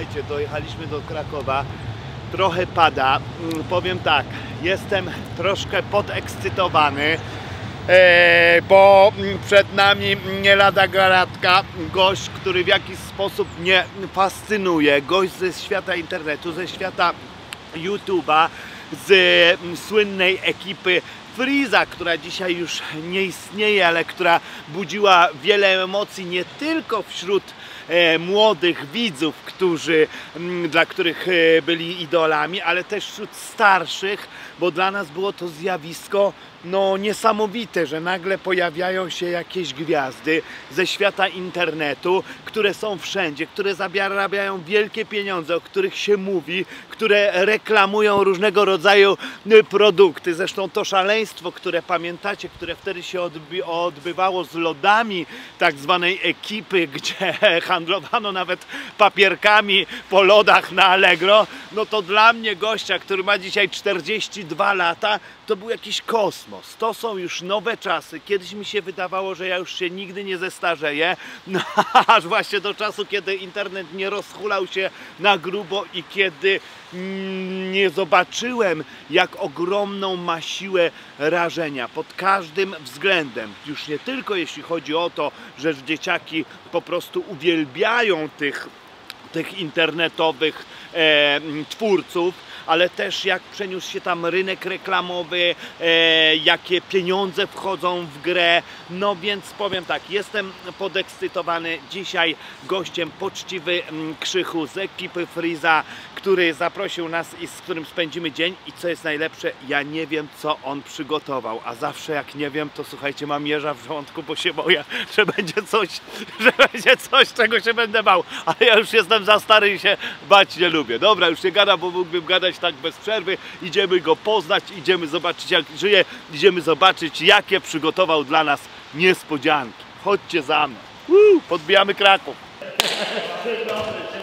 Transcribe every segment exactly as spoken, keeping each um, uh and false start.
słuchajcie, dojechaliśmy do Krakowa. Trochę pada. Powiem tak, jestem troszkę podekscytowany, e, bo przed nami nie lada garatka, gość, który w jakiś sposób mnie fascynuje, gość ze świata internetu, ze świata YouTube'a, z słynnej ekipy Freeza, która dzisiaj już nie istnieje, ale która budziła wiele emocji nie tylko wśród e, młodych widzów, którzy, m, dla których e, byli idolami, ale też wśród starszych, bo dla nas było to zjawisko no niesamowite, że nagle pojawiają się jakieś gwiazdy ze świata internetu, które są wszędzie, które zarabiają wielkie pieniądze, o których się mówi, które reklamują różnego rodzaju produkty. Zresztą to szaleństwo, które pamiętacie, które wtedy się odby odbywało z lodami tak zwanej ekipy, gdzie handlowano nawet papierkami po lodach na Allegro, no to dla mnie gościa, który ma dzisiaj czterdzieści dwa lata, to był jakiś kosmos. To są już nowe czasy. Kiedyś mi się wydawało, że ja już się nigdy nie zestarzeję, no, aż właśnie do czasu, kiedy internet nie rozhulał się na grubo i kiedy mm, nie zobaczyłem, jak ogromną ma siłę rażenia pod każdym względem. Już nie tylko jeśli chodzi o to, że dzieciaki po prostu uwielbiają tych, tych internetowych e, twórców, ale też jak przeniósł się tam rynek reklamowy, e, jakie pieniądze wchodzą w grę. No więc powiem tak, jestem podekscytowany. Dzisiaj gościem poczciwy m, Krzychu z ekipy Freeza, który zaprosił nas i z którym spędzimy dzień. I co jest najlepsze, ja nie wiem, co on przygotował, a zawsze jak nie wiem, to słuchajcie, mam jeża w żołądku, bo się boję, że będzie coś, że będzie coś, czego się będę bał, ale ja już jestem za stary i się bać nie lubię. Dobra, już nie gadam, bo mógłbym gadać tak bez przerwy. Idziemy go poznać, idziemy zobaczyć, jak żyje, idziemy zobaczyć, jakie przygotował dla nas niespodzianki. Chodźcie za mną. Woo, podbijamy Kraków. Dzień dobry,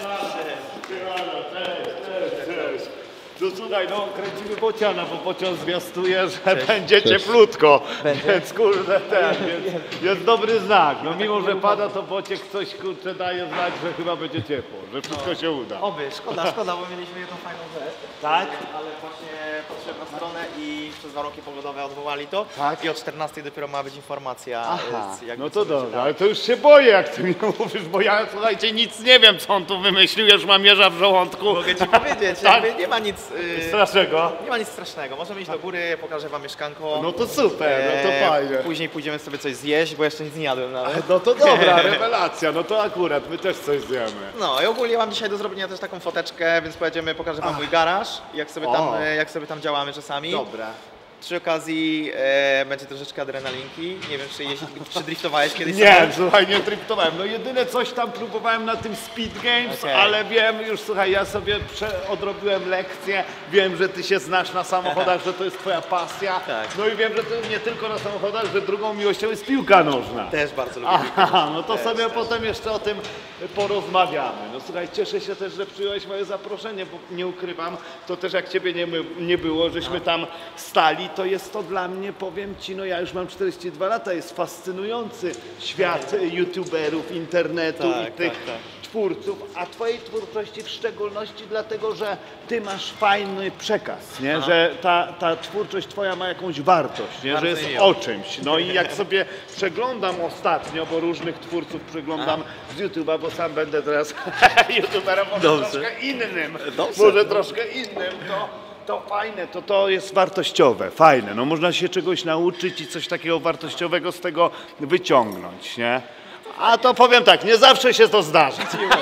no słuchaj, no kręcimy bociana, bo bocian zwiastuje, że Cześć. będzie Cześć. cieplutko, będzie? Więc kurde ten, więc jest dobry znak. No mimo, że pada, to bociek coś kurczę daje znać, że chyba będzie ciepło, że wszystko no. się uda. Oby, szkoda, szkoda, bo mieliśmy jedną fajną rzecz. Tak? Ale właśnie patrzyłem na stronę i przez warunki pogodowe odwołali to. Tak? I o czternastej dopiero ma być informacja. Aha, z, no to dobrze, ale to już się boję, jak ty mi mówisz, bo ja słuchajcie, nic nie wiem, co on tu wymyślił, już mam jeża w żołądku. Mogę ci powiedzieć, tak? Jakby nie ma nic Yy, strasznego. Nie ma nic strasznego. Możemy iść do góry, pokażę wam mieszkanko. No to super, no to fajnie. Później pójdziemy sobie coś zjeść, bo jeszcze nic nie jadłem nawet. No to dobra, rewelacja, no to akurat, my też coś zjemy. No i ogólnie mam dzisiaj do zrobienia też taką foteczkę, więc pojedziemy, pokażę wam Ach. mój garaż, jak sobie, tam, jak sobie tam działamy czasami. Dobra. Przy okazji e, będzie troszeczkę adrenalinki. Nie wiem, czy, jeśli, czy driftowałeś kiedyś? Nie, sobie? słuchaj, nie driftowałem. No jedyne coś tam próbowałem na tym Speed Games, okay. ale wiem już, słuchaj, ja sobie odrobiłem lekcję, wiem, że ty się znasz na samochodach, że to jest twoja pasja. Tak. No i wiem, że to nie tylko na samochodach, że drugą miłością jest piłka nożna. Też bardzo lubię. Aha, no to też, sobie też. potem jeszcze o tym porozmawiamy. No słuchaj, cieszę się też, że przyjąłeś moje zaproszenie, bo nie ukrywam, to też jak ciebie nie, nie było, żeśmy tam stali, to jest to dla mnie, powiem ci, no ja już mam czterdzieści dwa lata, jest fascynujący świat youtuberów, internetu tak, i tych tak, tak. twórców, a twojej twórczości w szczególności dlatego, że ty masz fajny przekaz, nie? Że ta, ta twórczość twoja ma jakąś wartość, nie? Że jest o czymś. No i jak sobie przeglądam ostatnio, bo różnych twórców przeglądam a. z YouTube'a, bo sam będę teraz youtuberem, może Dobrze. troszkę innym, Dobrze. może troszkę innym, to to fajne, to to jest wartościowe, fajne, no można się czegoś nauczyć i coś takiego wartościowego z tego wyciągnąć, nie? A to powiem tak, nie zawsze się to zdarza.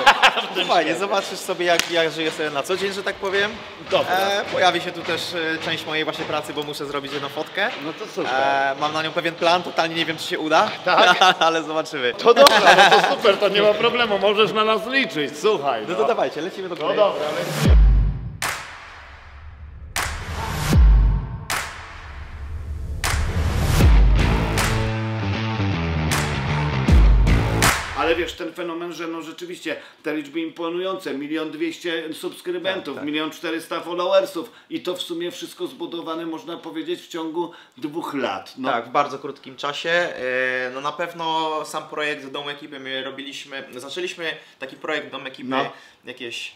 Fajnie, zobaczysz sobie jak ja żyję sobie na co dzień, że tak powiem. Dobra. E, pojawi się tu też e, część mojej właśnie pracy, bo muszę zrobić jedną fotkę. No to super. E, mam na nią pewien plan, totalnie nie wiem czy się uda, tak? ale zobaczymy. To dobra, no to super, to nie ma problemu, możesz na nas liczyć, słuchaj. No, no to dawajcie, lecimy do góry. No dobra, lecimy. Ale wiesz, ten fenomen, że no rzeczywiście te liczby imponujące, milion dwieście subskrybentów, tak, tak. milion czterysta followersów i to w sumie wszystko zbudowane, można powiedzieć, w ciągu dwóch lat. No. Tak, w bardzo krótkim czasie. No na pewno sam projekt Dom Ekipy my robiliśmy, zaczęliśmy taki projekt Dom Ekipy no. jakieś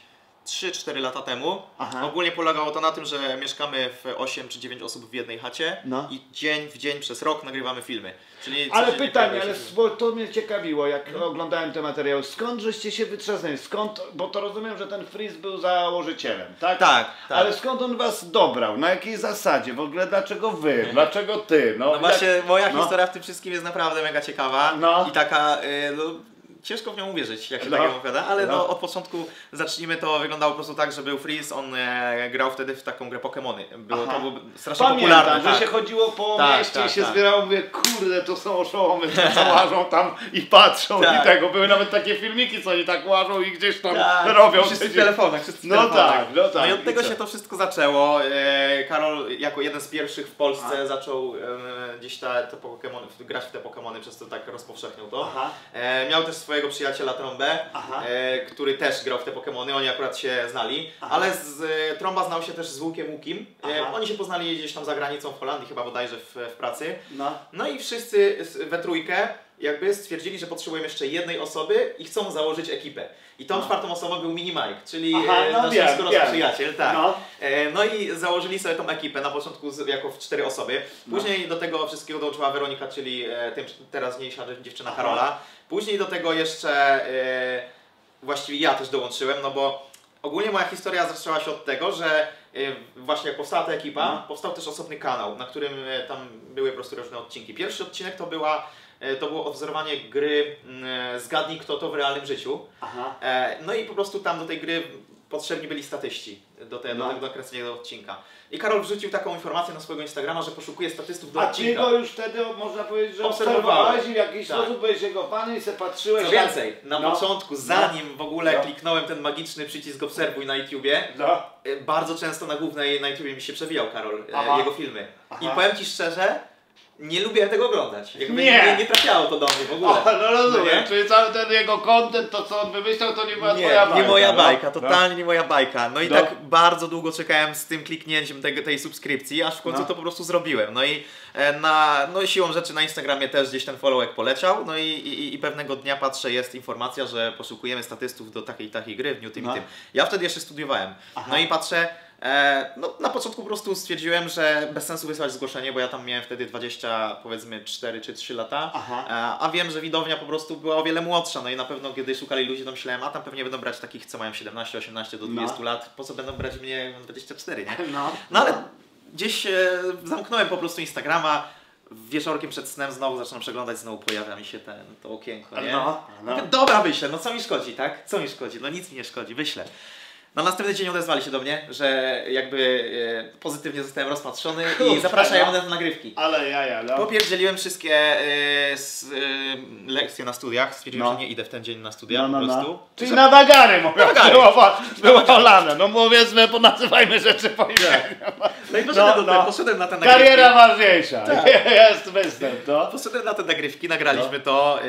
trzy cztery lata temu. Aha. Ogólnie polegało to na tym, że mieszkamy w osiem czy dziewięć osób w jednej chacie No. i dzień w dzień przez rok nagrywamy filmy. Czyli Ale codziennie pytanie, pojawia ale się film. bo to mnie ciekawiło, jak oglądałem te materiały. Skąd żeście się wytrzasnęli? Skąd, bo to rozumiem, że ten Freeze był założycielem, tak? Tak, tak. Ale skąd on was dobrał? Na jakiej zasadzie? W ogóle dlaczego wy? Dlaczego ty? No, No właśnie, jak... moja no. historia w tym wszystkim jest naprawdę mega ciekawa No. i taka, y, no, ciężko w nią uwierzyć, jak się No. tak opowiada, ale no. No. od początku zacznijmy, to wyglądało po prostu tak, że był Freeze, on e, grał wtedy w taką grę Pokémony. Było, Aha. to był strasznie Pamiętam, popularne. że tak. się chodziło po Tak, mieście tak, i się tak. zbierało, mówię, kurde, to są oszołomy, co łażą tam i patrzą Tak. i tego. Były nawet takie filmiki, co oni tak łażą i gdzieś tam Tak, robią. wszyscy w telefonach, wszyscy w No telefonach. tak, no tak. No i od I tego co? się to wszystko zaczęło. E, Karol jako jeden z pierwszych w Polsce A. zaczął e, gdzieś te, te Pokemony, grać w te Pokemony, przez to tak rozpowszechnił to. Aha. E, miał też swojego przyjaciela Trąbę, Aha. e, który też grał w te Pokemony, oni akurat się znali, Aha. ale z, e, Trąba znał się też z Łukiem Łukim. E, Aha. oni się poznali gdzieś tam za granicą w Holandii, chyba bodajże w, w pracy. No. No i wszyscy we trójkę jakby stwierdzili, że potrzebują jeszcze jednej osoby i chcą założyć ekipę. I tą No. czwartą osobą był Mini Mike, czyli Aha, e, no nasz wiem, skoro wiem. przyjaciel. Tak. No. E, no i założyli sobie tą ekipę na początku z, jako w cztery osoby. Później No. do tego wszystkiego dołączyła Weronika, czyli e, tym, teraźniejsza dziewczyna Aha. Karola. Później do tego jeszcze e, właściwie ja też dołączyłem, no bo ogólnie moja historia zaczęła się od tego, że e, właśnie jak powstała ta ekipa, No. powstał też osobny kanał, na którym e, tam były po prostu różne odcinki. Pierwszy odcinek to była e, to było odwzorowanie gry mm, Zgadnij kto to w realnym życiu. Aha. E, no i po prostu tam do tej gry potrzebni byli statyści do, te, No. do tego nakręcenia tego odcinka. I Karol wrzucił taką informację na swojego Instagrama, że poszukuje statystów do A ty odcinka. go już wtedy, można powiedzieć, że Obserwowałem. obserwowałeś i w jakiś Tak. sposób byłeś jego fanem i se patrzyłeś. Co jak- więcej, na No. początku, zanim w ogóle No. kliknąłem ten magiczny przycisk obserwuj na YouTubie, No. e, bardzo często na głównej na YouTubie mi się przewijał Karol, e, Aha. jego filmy. Aha. I powiem Ci szczerze, nie lubię tego oglądać. Jakby Nie. nie, nie trafiało to do mnie w ogóle. O, no rozumiem, No nie? czyli cały ten jego content, to co on wymyślał, to nie była Nie, twoja bajka. nie moja no? bajka, No. totalnie nie moja bajka. No i No. tak bardzo długo czekałem z tym kliknięciem tego, tej subskrypcji, aż w końcu No. to po prostu zrobiłem. No i e, na, no siłą rzeczy na Instagramie też gdzieś ten followek poleciał. No i, i, i pewnego dnia patrzę, jest informacja, że poszukujemy statystów do takiej takiej gry w dniu tym No. i tym. Ja wtedy jeszcze studiowałem. Aha. No i patrzę, e, no na początku po prostu stwierdziłem, że bez sensu wysłać zgłoszenie, bo ja tam miałem wtedy dwadzieścia, powiedzmy cztery czy trzy lata. Aha. E, a wiem, że widownia po prostu była o wiele młodsza, no i na pewno kiedy szukali ludzi, to myślałem, a tam pewnie będą brać takich, co mają siedemnaście, osiemnaście do dwudziestu No. lat, po co będą brać mnie, jak mam dwadzieścia cztery, nie? No. No ale gdzieś e, zamknąłem po prostu Instagrama, wieczorkiem przed snem znowu zaczynam przeglądać, znowu pojawia mi się ten, to okienko, nie? No, no. Mówię, dobra, wyślę, no co mi szkodzi, tak? Co mi szkodzi? No nic mi nie szkodzi, wyślę. Na następny dzień odezwali się do mnie, że jakby e, pozytywnie zostałem rozpatrzony i Kurczę, zapraszają no. mnie na nagrywki. Ale jaja, no. Popierdzieliłem wszystkie e, s, e, lekcje na studiach, stwierdziłem, No. że nie idę w ten dzień na studia No, no, po no. prostu. Czyli na wagary, mówię, wagary. było, było polane. No powiedzmy, ponazywajmy rzeczy po imieniu. No i poszedłem, No, do no. te, poszedłem na te nagrywki. Kariera ważniejsza. Tak. Jest występ, to. Poszedłem na te nagrywki, nagraliśmy to.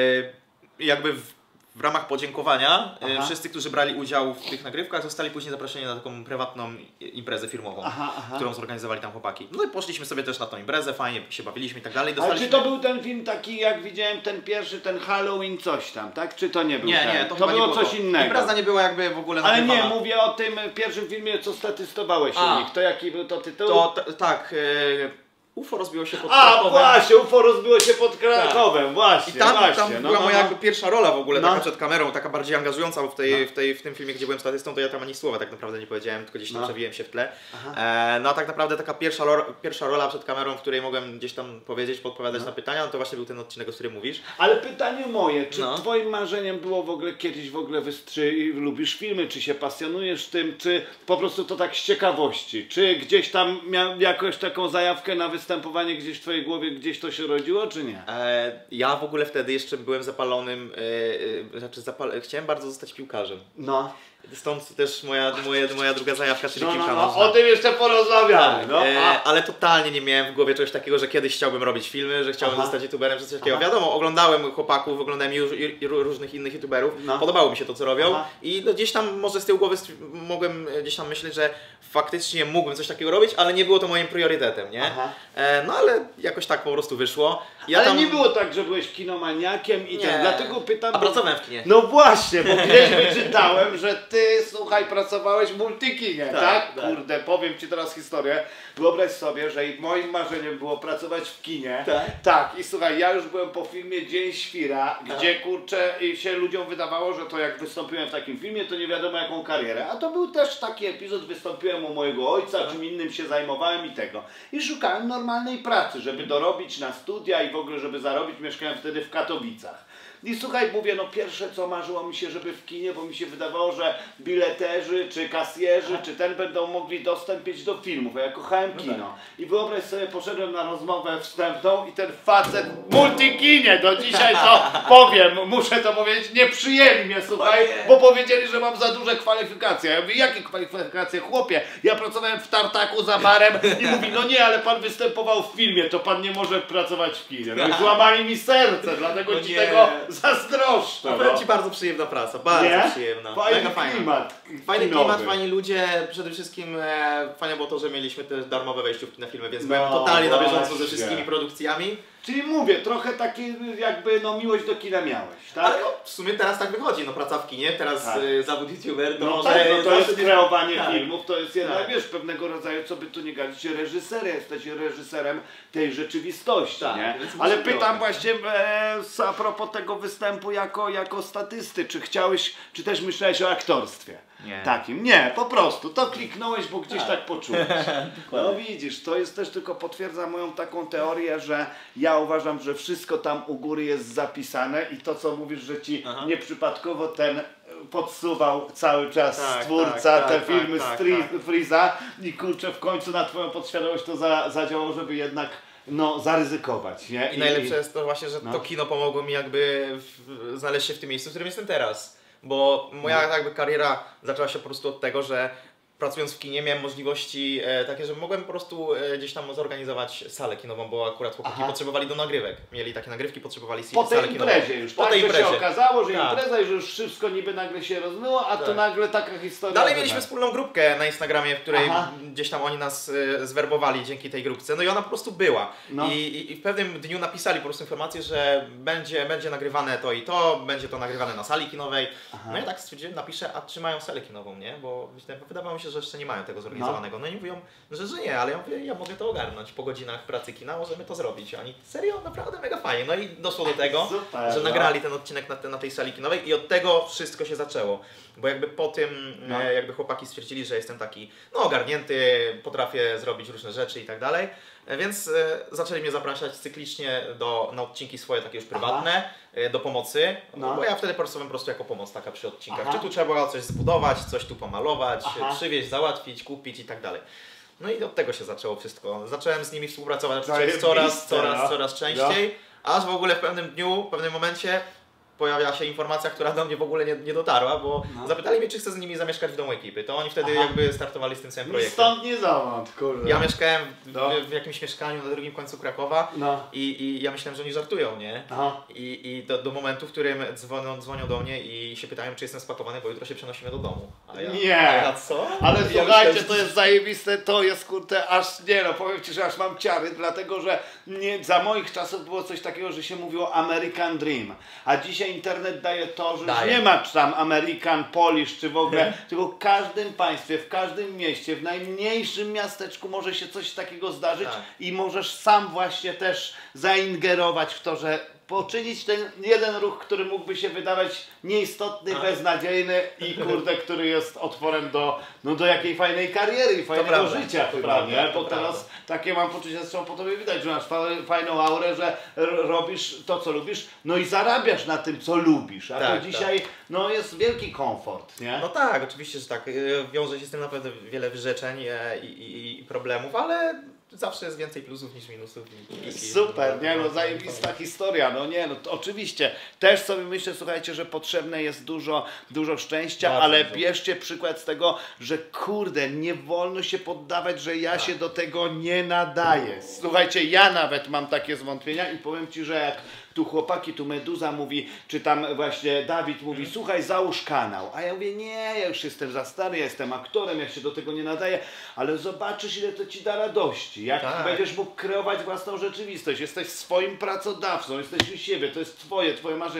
E, jakby w, w ramach podziękowania e, Aha. wszyscy, którzy brali udział w tych nagrywkach, zostali później zaproszeni na taką prywatną imprezę firmową, Aha, aha. którą zorganizowali tam chłopaki. No i poszliśmy sobie też na tą imprezę, fajnie się bawiliśmy i tak dalej. Ale Dostaliśmy... czy to był ten film taki, jak widziałem, ten pierwszy, ten Halloween coś tam, tak? Czy to nie był Nie, ten? nie, to, to chyba było nie coś to. innego. Impreza nie była jakby w ogóle Ale nie, nagrywana. mówię o tym pierwszym filmie, co statystowałeś A. u nich. To jaki był to tytuł? To t- tak, e, U F O rozbiło się pod A, Krakowem. właśnie, U F O rozbiło się pod Krakowem, właśnie, I tam, właśnie. tam no, była no, moja no. jakby pierwsza rola w ogóle, No. taka przed kamerą, taka bardziej angażująca, bo w, tej, No. w, tej, w tym filmie, gdzie byłem statystą, to ja tam ani słowa tak naprawdę nie powiedziałem, tylko gdzieś tam No. przewiłem się w tle. Aha. E, no a tak naprawdę taka pierwsza, ro, pierwsza rola przed kamerą, w której mogłem gdzieś tam powiedzieć, podpowiadać No. na pytania, no to właśnie był ten odcinek, o którym mówisz. Ale pytanie moje, czy No. twoim marzeniem było w ogóle kiedyś w ogóle wystrzy... lubisz filmy, czy się pasjonujesz tym, czy po prostu to tak z ciekawości, czy gdzieś tam miał jakoś taką zajawkę na występowanie gdzieś w twojej głowie, gdzieś to się rodziło, czy nie? E, ja w ogóle wtedy jeszcze byłem zapalonym, e, e, znaczy zapal chciałem bardzo zostać piłkarzem. No. Stąd też moja, moja, moja druga zajawka, czyli No, no, piłka no, nożna. o tym jeszcze porozmawiamy. Tak, no. e, A, ale totalnie nie miałem w głowie czegoś takiego, że kiedyś chciałbym robić filmy, że chciałbym Aha. zostać youtuberem czy coś takiego. Aha. Wiadomo, oglądałem chłopaków, oglądałem już, i, i różnych innych youtuberów, No. podobało mi się to, co robią Aha. i no, gdzieś tam może z tyłu głowy stwi- mogłem e, gdzieś tam myśleć, że faktycznie mógłbym coś takiego robić, ale nie było to moim priorytetem, nie? Aha. E, no ale jakoś tak po prostu wyszło. Ja ale tam... nie było tak, że byłeś kinomaniakiem i Nie. ten, dlatego pytam... A bo- pracowałem w kinie. No właśnie, bo gdzieś wyczytałem, że ty ty, słuchaj, pracowałeś w Multikinie, tak? Tak, tak. Kurde, powiem ci teraz historię. Wyobraź sobie, że moim marzeniem było pracować w kinie. Tak? Tak, i słuchaj, ja już byłem po filmie Dzień Świra, gdzie kurczę i się ludziom wydawało, że to jak wystąpiłem w takim filmie, to nie wiadomo jaką karierę. A to był też taki epizod, wystąpiłem u mojego ojca, Tak. czym innym się zajmowałem i tego. I szukałem normalnej pracy, żeby dorobić na studia i w ogóle, żeby zarobić. Mieszkałem wtedy w Katowicach. I słuchaj, mówię, no pierwsze co marzyło mi się, żeby w kinie, bo mi się wydawało, że bileterzy, czy kasjerzy, czy ten będą mogli dostępić do filmów, a ja kochałem No kino. tak. I wyobraź sobie, poszedłem na rozmowę wstępną i ten facet w Multikinie, do dzisiaj to powiem, muszę to powiedzieć, nie przyjęli mnie, słuchaj, Ojej. bo powiedzieli, że mam za duże kwalifikacje. Ja mówię, jakie kwalifikacje, chłopie? Ja pracowałem w tartaku za barem i mówi, no nie, ale pan występował w filmie, to pan nie może pracować w kinie. No i złamali mi serce, dlatego No ci nie. tego zazdroszczę. No, No. powiem ci, bardzo przyjemna praca, bardzo Nie? przyjemna. Fajny Mega fajna. klimat. Fajny kinowy. klimat, fajni ludzie, przede wszystkim e, fajne było to, że mieliśmy też darmowe wejściówki na filmy, więc No, byłem totalnie na bieżąco właśnie. ze wszystkimi produkcjami. Czyli mówię, trochę takie jakby no miłość do kina miałeś, tak? Ale no, w sumie teraz tak wychodzi, no praca w kinie, teraz Tak. e, zawód youtuber, to No może tak, no to zawsze jest gdzieś- kreowanie tak. filmów, to jest jednak, Tak. wiesz, pewnego rodzaju, co by tu nie gadać, reżyser, jesteś reżyserem tej rzeczywistości, Tak, nie? więc Ale musi pytam być. właśnie e, a propos tego występu jako, jako statysty, czy chciałeś, czy też myślałeś o aktorstwie? Nie. Takim. Nie, po prostu. To kliknąłeś, bo gdzieś tak, Tak. poczułeś. No widzisz, to jest też tylko potwierdza moją taką teorię, że ja uważam, że wszystko tam u góry jest zapisane i to co mówisz, że ci Aha. nieprzypadkowo ten podsuwał cały czas Tak, stwórca tak, te tak, filmy tak, z Free, tak. Freeza i kurczę w końcu na twoją podświadomość to za, zadziałało, żeby jednak no zaryzykować, nie? I najlepsze jest to właśnie, że no. to kino pomogło mi jakby w, znaleźć się w tym miejscu, w którym jestem teraz. Bo moja jakby kariera zaczęła się po prostu od tego, że pracując w kinie miałem możliwości e, takie, że mogłem po prostu e, gdzieś tam zorganizować salę kinową, bo akurat chłopaki Aha. potrzebowali do nagrywek. Mieli takie nagrywki, potrzebowali Po salę tej kinową. imprezie już, Po tak? tej Że imprezie. się okazało, że Tak. impreza i że już wszystko niby nagle się rozmyło, a to Tak. nagle taka historia. Dalej że mieliśmy tak. wspólną grupkę na Instagramie, w której Aha. gdzieś tam oni nas e, zwerbowali dzięki tej grupce. No i ona po prostu była. No. I, i, I w pewnym dniu napisali po prostu informację, że będzie, będzie nagrywane to i to, będzie to nagrywane na sali kinowej. Aha. No i tak stwierdziłem, napiszę, a czy mają salę kinową, nie? Bo wydawało mi się, że jeszcze nie mają tego zorganizowanego. No, i mówią, że, że nie, ale ja mówię, ja mogę to ogarnąć po godzinach pracy kina, możemy to zrobić. A oni, serio? Naprawdę mega fajnie. No i doszło do tego, Super, że no. nagrali ten odcinek na, te, na tej sali kinowej i od tego wszystko się zaczęło. Bo jakby po tym, No. e, jakby chłopaki stwierdzili, że jestem taki, no ogarnięty, potrafię zrobić różne rzeczy i tak dalej. E, Więc e, zaczęli mnie zapraszać cyklicznie do, na odcinki swoje takie już prywatne, e, do pomocy. No. Bo ja wtedy pracowałem po prostu jako pomoc taka przy odcinkach. Aha. Czy tu trzeba było coś zbudować, coś tu pomalować, Aha. przywieźć, załatwić, kupić i tak dalej. No i od tego się zaczęło wszystko. Zacząłem z nimi współpracować Zajebiste, coraz, coraz, no. coraz częściej, aż w ogóle w pewnym dniu, w pewnym momencie pojawia się informacja, która do mnie w ogóle nie, nie dotarła, bo No. zapytali mnie, czy chcę z nimi zamieszkać w domu ekipy. To oni wtedy Aha. jakby startowali z tym samym Ni projektem. stąd, nie zowąd, kurde. Ja mieszkałem w, No. w, w jakimś mieszkaniu na drugim końcu Krakowa No. i, i ja myślałem, że oni żartują, nie? Aha. I, i do, do momentu, w którym dzwonią, dzwonią do mnie i się pytają, czy jestem spakowany, bo jutro się przenosimy do domu. A ja, Nie. A ja co? Ale Ja słuchajcie, myślałem, to że- jest zajebiste, to jest kurde, aż nie no, powiem Ci, że aż mam ciary, dlatego że nie, za moich czasów było coś takiego, że się mówiło American Dream, a dzisiaj internet daje to, że już Daje. nie ma tam American Polish, czy w ogóle, tylko w każdym państwie, w każdym mieście, w najmniejszym miasteczku może się coś takiego zdarzyć Tak. i możesz sam właśnie też zaingerować w to, że poczynić ten jeden ruch, który mógłby się wydawać nieistotny, Tak. beznadziejny i kurde, który jest otworem do, no, do jakiej fajnej kariery i fajnego prawda, życia to chyba, prawda, nie? to Bo teraz prawda. takie mam poczucie, zresztą po tobie widać, że masz fa fajną aurę, że r- robisz to, co lubisz, no i zarabiasz na tym, co lubisz, a Tak, to dzisiaj, no jest wielki komfort, nie? No tak, oczywiście, że tak. Y, Wiąże się z tym naprawdę wiele wyrzeczeń e, i, i, i problemów, ale zawsze jest więcej plusów niż minusów. I, i, Super, nie no, zajebista historia, no nie no, to oczywiście, też sobie myślę, słuchajcie, że potrzebne jest dużo, dużo szczęścia, Bardzo ale dużo. bierzcie przykład z tego, że kurde, nie wolno się poddawać, że ja Tak. się do tego nie nadaję. Słuchajcie, ja nawet mam takie zwątpienia i powiem Ci, że jak tu chłopaki, tu Meduza mówi, czy tam właśnie Dawid mówi, Mhm. słuchaj, załóż kanał. A ja mówię, nie, ja już jestem za stary, ja jestem aktorem, ja się do tego nie nadaję, ale zobaczysz, ile to Ci da radości. Jak Tak. będziesz mógł kreować własną rzeczywistość, jesteś swoim pracodawcą, jesteś u siebie, to jest Twoje, Twoje marzenia,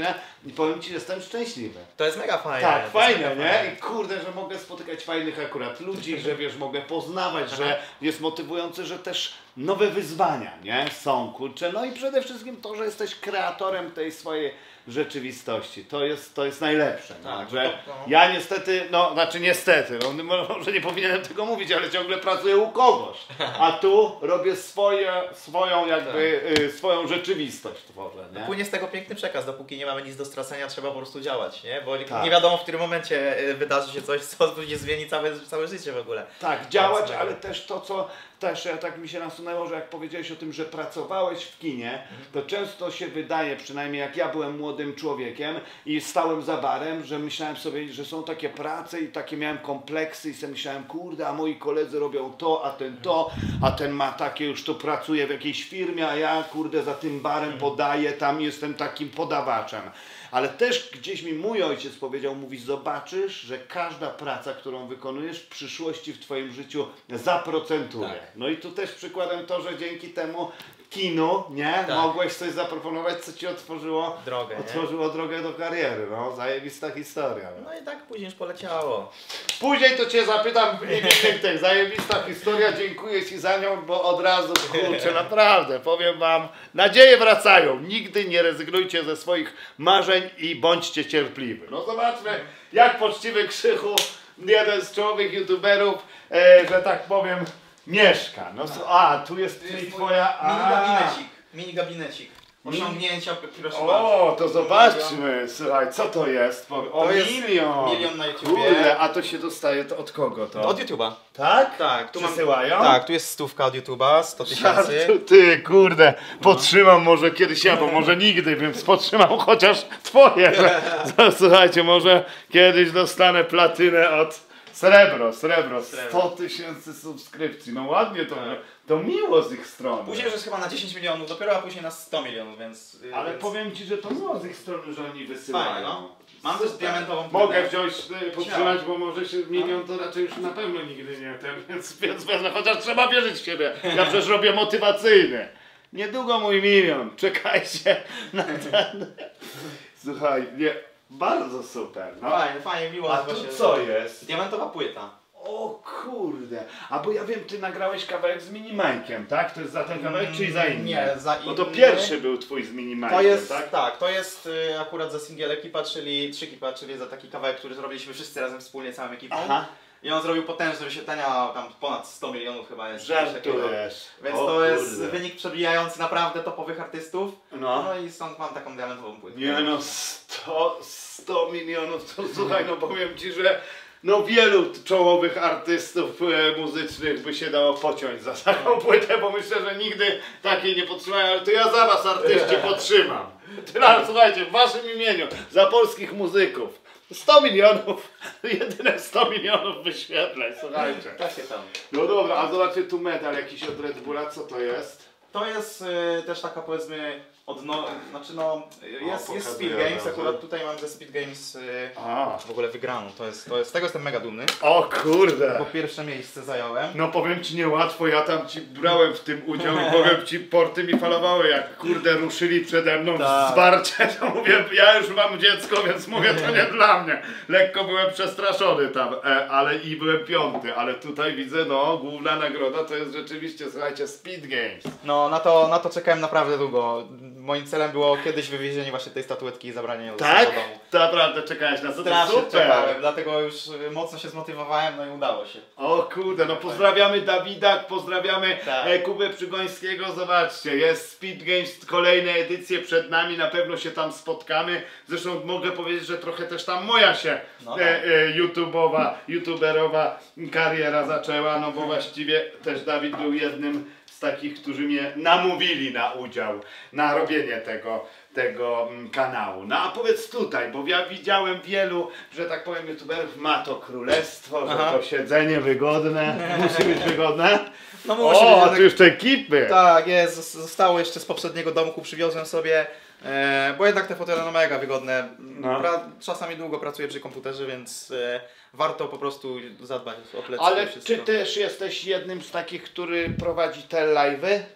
i powiem Ci, że jestem szczęśliwy. To jest mega fajne. Tak, to jest fajne, mega nie? fajne. I kurde, że mogę spotykać fajnych akurat ludzi, że wiesz, mogę poznawać, że jest motywujące, że też nowe wyzwania, nie? Są, kurczę. No i przede wszystkim to, że jesteś kreatorem tej swojej rzeczywistości. To jest, to jest najlepsze. No, Tak, że to- to- ja niestety, no znaczy niestety, no, może nie powinienem tego mówić, ale ciągle pracuję u kogoś. A tu robię swoje, swoją jakby, y, swoją rzeczywistość tworzę, nie? Płynie z tego piękny przekaz, dopóki nie mamy nic do stracenia, trzeba po prostu działać, nie? Bo Tak. nie wiadomo, w którym momencie y, wydarzy się coś, co później zmieni całe, całe życie w ogóle. Tak, działać, Więc, ale też to, co też ja tak mi się nasunęło, że jak powiedziałeś o tym, że pracowałeś w kinie, to często się wydaje, przynajmniej jak ja byłem młodym człowiekiem i stałem za barem, że myślałem sobie, że są takie prace i takie miałem kompleksy i sobie myślałem, kurde, a moi koledzy robią to, a ten to, a ten ma takie, już tu pracuje w jakiejś firmie, a ja, kurde, za tym barem podaję, tam jestem takim podawaczem. Ale też gdzieś mi mój ojciec powiedział, mówi, zobaczysz, że każda praca, którą wykonujesz w przyszłości w Twoim życiu zaprocentuje. Tak. No i tu też przykładem to, że dzięki temu kinu, nie, Tak. mogłeś coś zaproponować, co Ci otworzyło Drogę, nie? otworzyło drogę do kariery. No, zajebista historia. No. No i tak później już poleciało. Później to Cię zapytam, mniej więcej tak, zajebista historia, dziękuję Ci za nią, bo od razu, kurczę, naprawdę, powiem Wam, nadzieje wracają, nigdy nie rezygnujcie ze swoich marzeń i bądźcie cierpliwi. No zobaczmy, jak poczciwy Krzychu, jeden z czołowych youtuberów, e, że tak powiem, mieszka. No, so, a, tu jest, To jest czyli mój Twoja... Mini a. gabinecik. Mini gabinecik. Mini- Osiągnięcia, proszę bardzo. O, to zobaczmy, słuchaj, co to jest? O, To jest milion! milion na YouTubie. Kurde, a to się dostaje, to od kogo to? Od YouTube'a. Tak? Tak, tu mam... Przesyłają? Tak, tu jest stówka od YouTube'a, sto tysięcy. Żartu, ty, kurde, podtrzymam może kiedyś ja, bo może nigdy, więc podtrzymam chociaż twoje. Że, słuchajcie, może kiedyś dostanę platynę od srebro, srebro, sto tysięcy subskrypcji. No ładnie to, Tak. to miło z ich strony. Później już jest chyba na dziesięć milionów dopiero, a później na sto milionów, więc... yy, Ale więc... powiem Ci, że to miło z ich strony, że oni wysyłają. Fajnie, no. Mam też diamentową Mogę płytę. wziąć, y, podtrzymać, bo może się milion to raczej już na pewno nigdy nie ten, więc, więc wezmę, chociaż trzeba wierzyć w siebie. Ja przecież robię motywacyjny. Niedługo mój milion, czekajcie na ten. Słuchaj, nie, bardzo super. No. Fajnie, fajnie, miło. A nazywa tu się- co jest? Diamentowa płyta. O kurde, a bo ja wiem, ty nagrałeś kawałek z Minimajkiem, tak? To jest za ten kawałek, czy za inny? Nie, za Bo to inny. pierwszy był twój z Minimajkiem, To jest, tak? tak? to jest y, akurat za singiel ekipa, czyli trzy ekipa, czyli za taki kawałek, który zrobiliśmy wszyscy razem wspólnie, całą ekipą. Aha. I on zrobił potężne wyświetlenia, tam ponad sto milionów chyba jest. coś takiego. Żartujesz. Więc O to jest kurde. wynik przebijający naprawdę topowych artystów. No. No i stąd mam taką diamentową płytę. Nie no, sto, sto milionów, to słuchaj, no powiem Ci, że no wielu czołowych artystów e, muzycznych by się dało pociąć za taką płytę, bo myślę, że nigdy takiej nie podtrzymają, ale to ja za Was artyści podtrzymam. Teraz słuchajcie, w Waszym imieniu, za polskich muzyków. sto milionów, jedyne sto milionów wyświetleń, słuchajcie. Tak się tam. No dobra, a zobaczcie tu medal jakiś od Red Bulla, co to jest? To jest y, też taka powiedzmy od no, znaczy no jest, jest pokazuję Speed Games, od razu. akurat tutaj mam ze Speed Games y, A. w ogóle wygraną. To jest, to jest, z tego jestem mega dumny, O kurde. bo pierwsze miejsce zająłem. No powiem Ci niełatwo, ja tam Ci brałem w tym udział i powiem Ci, porty mi falowały, jak kurde ruszyli przede mną Tak. w zwarcie, to mówię, ja już mam dziecko, więc mówię, to nie dla mnie. Lekko byłem przestraszony tam, e, ale i byłem piąty, ale tutaj widzę, no, główna nagroda to jest rzeczywiście, słuchajcie, Speed Games. No na to, na to czekałem naprawdę długo. Moim celem było kiedyś wywiezienie właśnie tej statuetki i zabranie ją do Tak? do domu. Naprawdę czekałeś na to, to Strasznie super. czekałem, dlatego już y, mocno się zmotywowałem, no i udało się. O kurde, no pozdrawiamy Dawida, pozdrawiamy Tak. e, Kubę Przygońskiego, zobaczcie, jest Speed Games, kolejne edycje przed nami, na pewno się tam spotkamy, zresztą mogę powiedzieć, że trochę też tam moja się No e, tak. e, YouTube'owa, YouTuberowa kariera zaczęła, no bo właściwie też Dawid był jednym z takich, którzy mnie namówili na udział, na robienie tego, tego mm, kanału. No a powiedz tutaj, bo ja widziałem wielu, że tak powiem, youtuberów, ma to królestwo, że Aha. to siedzenie wygodne, musi być wygodne. No musi O, być a tu jeszcze ekipy. Tak, jest, zos- zostało jeszcze z poprzedniego domku, przywiozłem sobie, e, bo jednak te fotele no mega wygodne. No. Pra, czasami długo pracuję przy komputerze, więc e, warto po prostu zadbać o plecy Ale i wszystko. czy też jesteś jednym z takich, który prowadzi te live'y?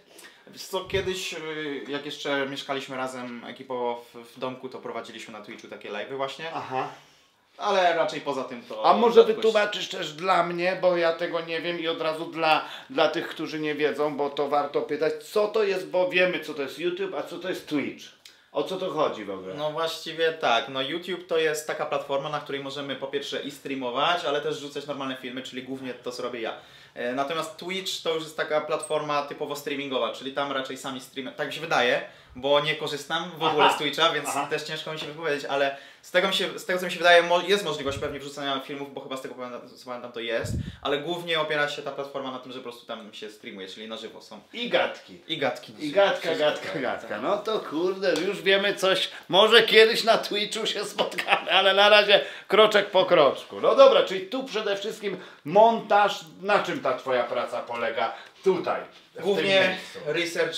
Wiesz co, kiedyś y, jak jeszcze mieszkaliśmy razem ekipowo w, w domku, to prowadziliśmy na Twitchu takie live'y właśnie. Aha. Ale raczej poza tym to... A może rzadkość. wytłumaczysz też dla mnie, bo ja tego nie wiem i od razu dla, dla tych, którzy nie wiedzą, bo to warto pytać, co to jest, bo wiemy co to jest YouTube, a co to jest Twitch. O co to chodzi w ogóle? No właściwie tak, no YouTube to jest taka platforma, na której możemy po pierwsze i streamować, ale też rzucać normalne filmy, czyli głównie to co robię ja. E, Natomiast Twitch to już jest taka platforma typowo streamingowa, czyli tam raczej sami streamer, tak mi się wydaje, bo nie korzystam w ogóle Aha. z Twitcha, więc Aha. też ciężko mi się wypowiedzieć, ale z tego, mi się, z tego co mi się wydaje mo jest możliwość pewnie wrzucania filmów, bo chyba z tego pamiętam, co pamiętam to jest, ale głównie opiera się ta platforma na tym, że po prostu tam się streamuje, czyli na żywo są. I gadki. I gadki. I gadka, Wszystko, gadka, tak, gadka. tak. No to kurde, już wiemy coś. Może kiedyś na Twitchu się spotkamy, ale na razie kroczek po kroczku. No dobra, czyli tu przede wszystkim montaż. Na czym ta twoja praca polega? Tutaj. w tym Głównie miejscu. research,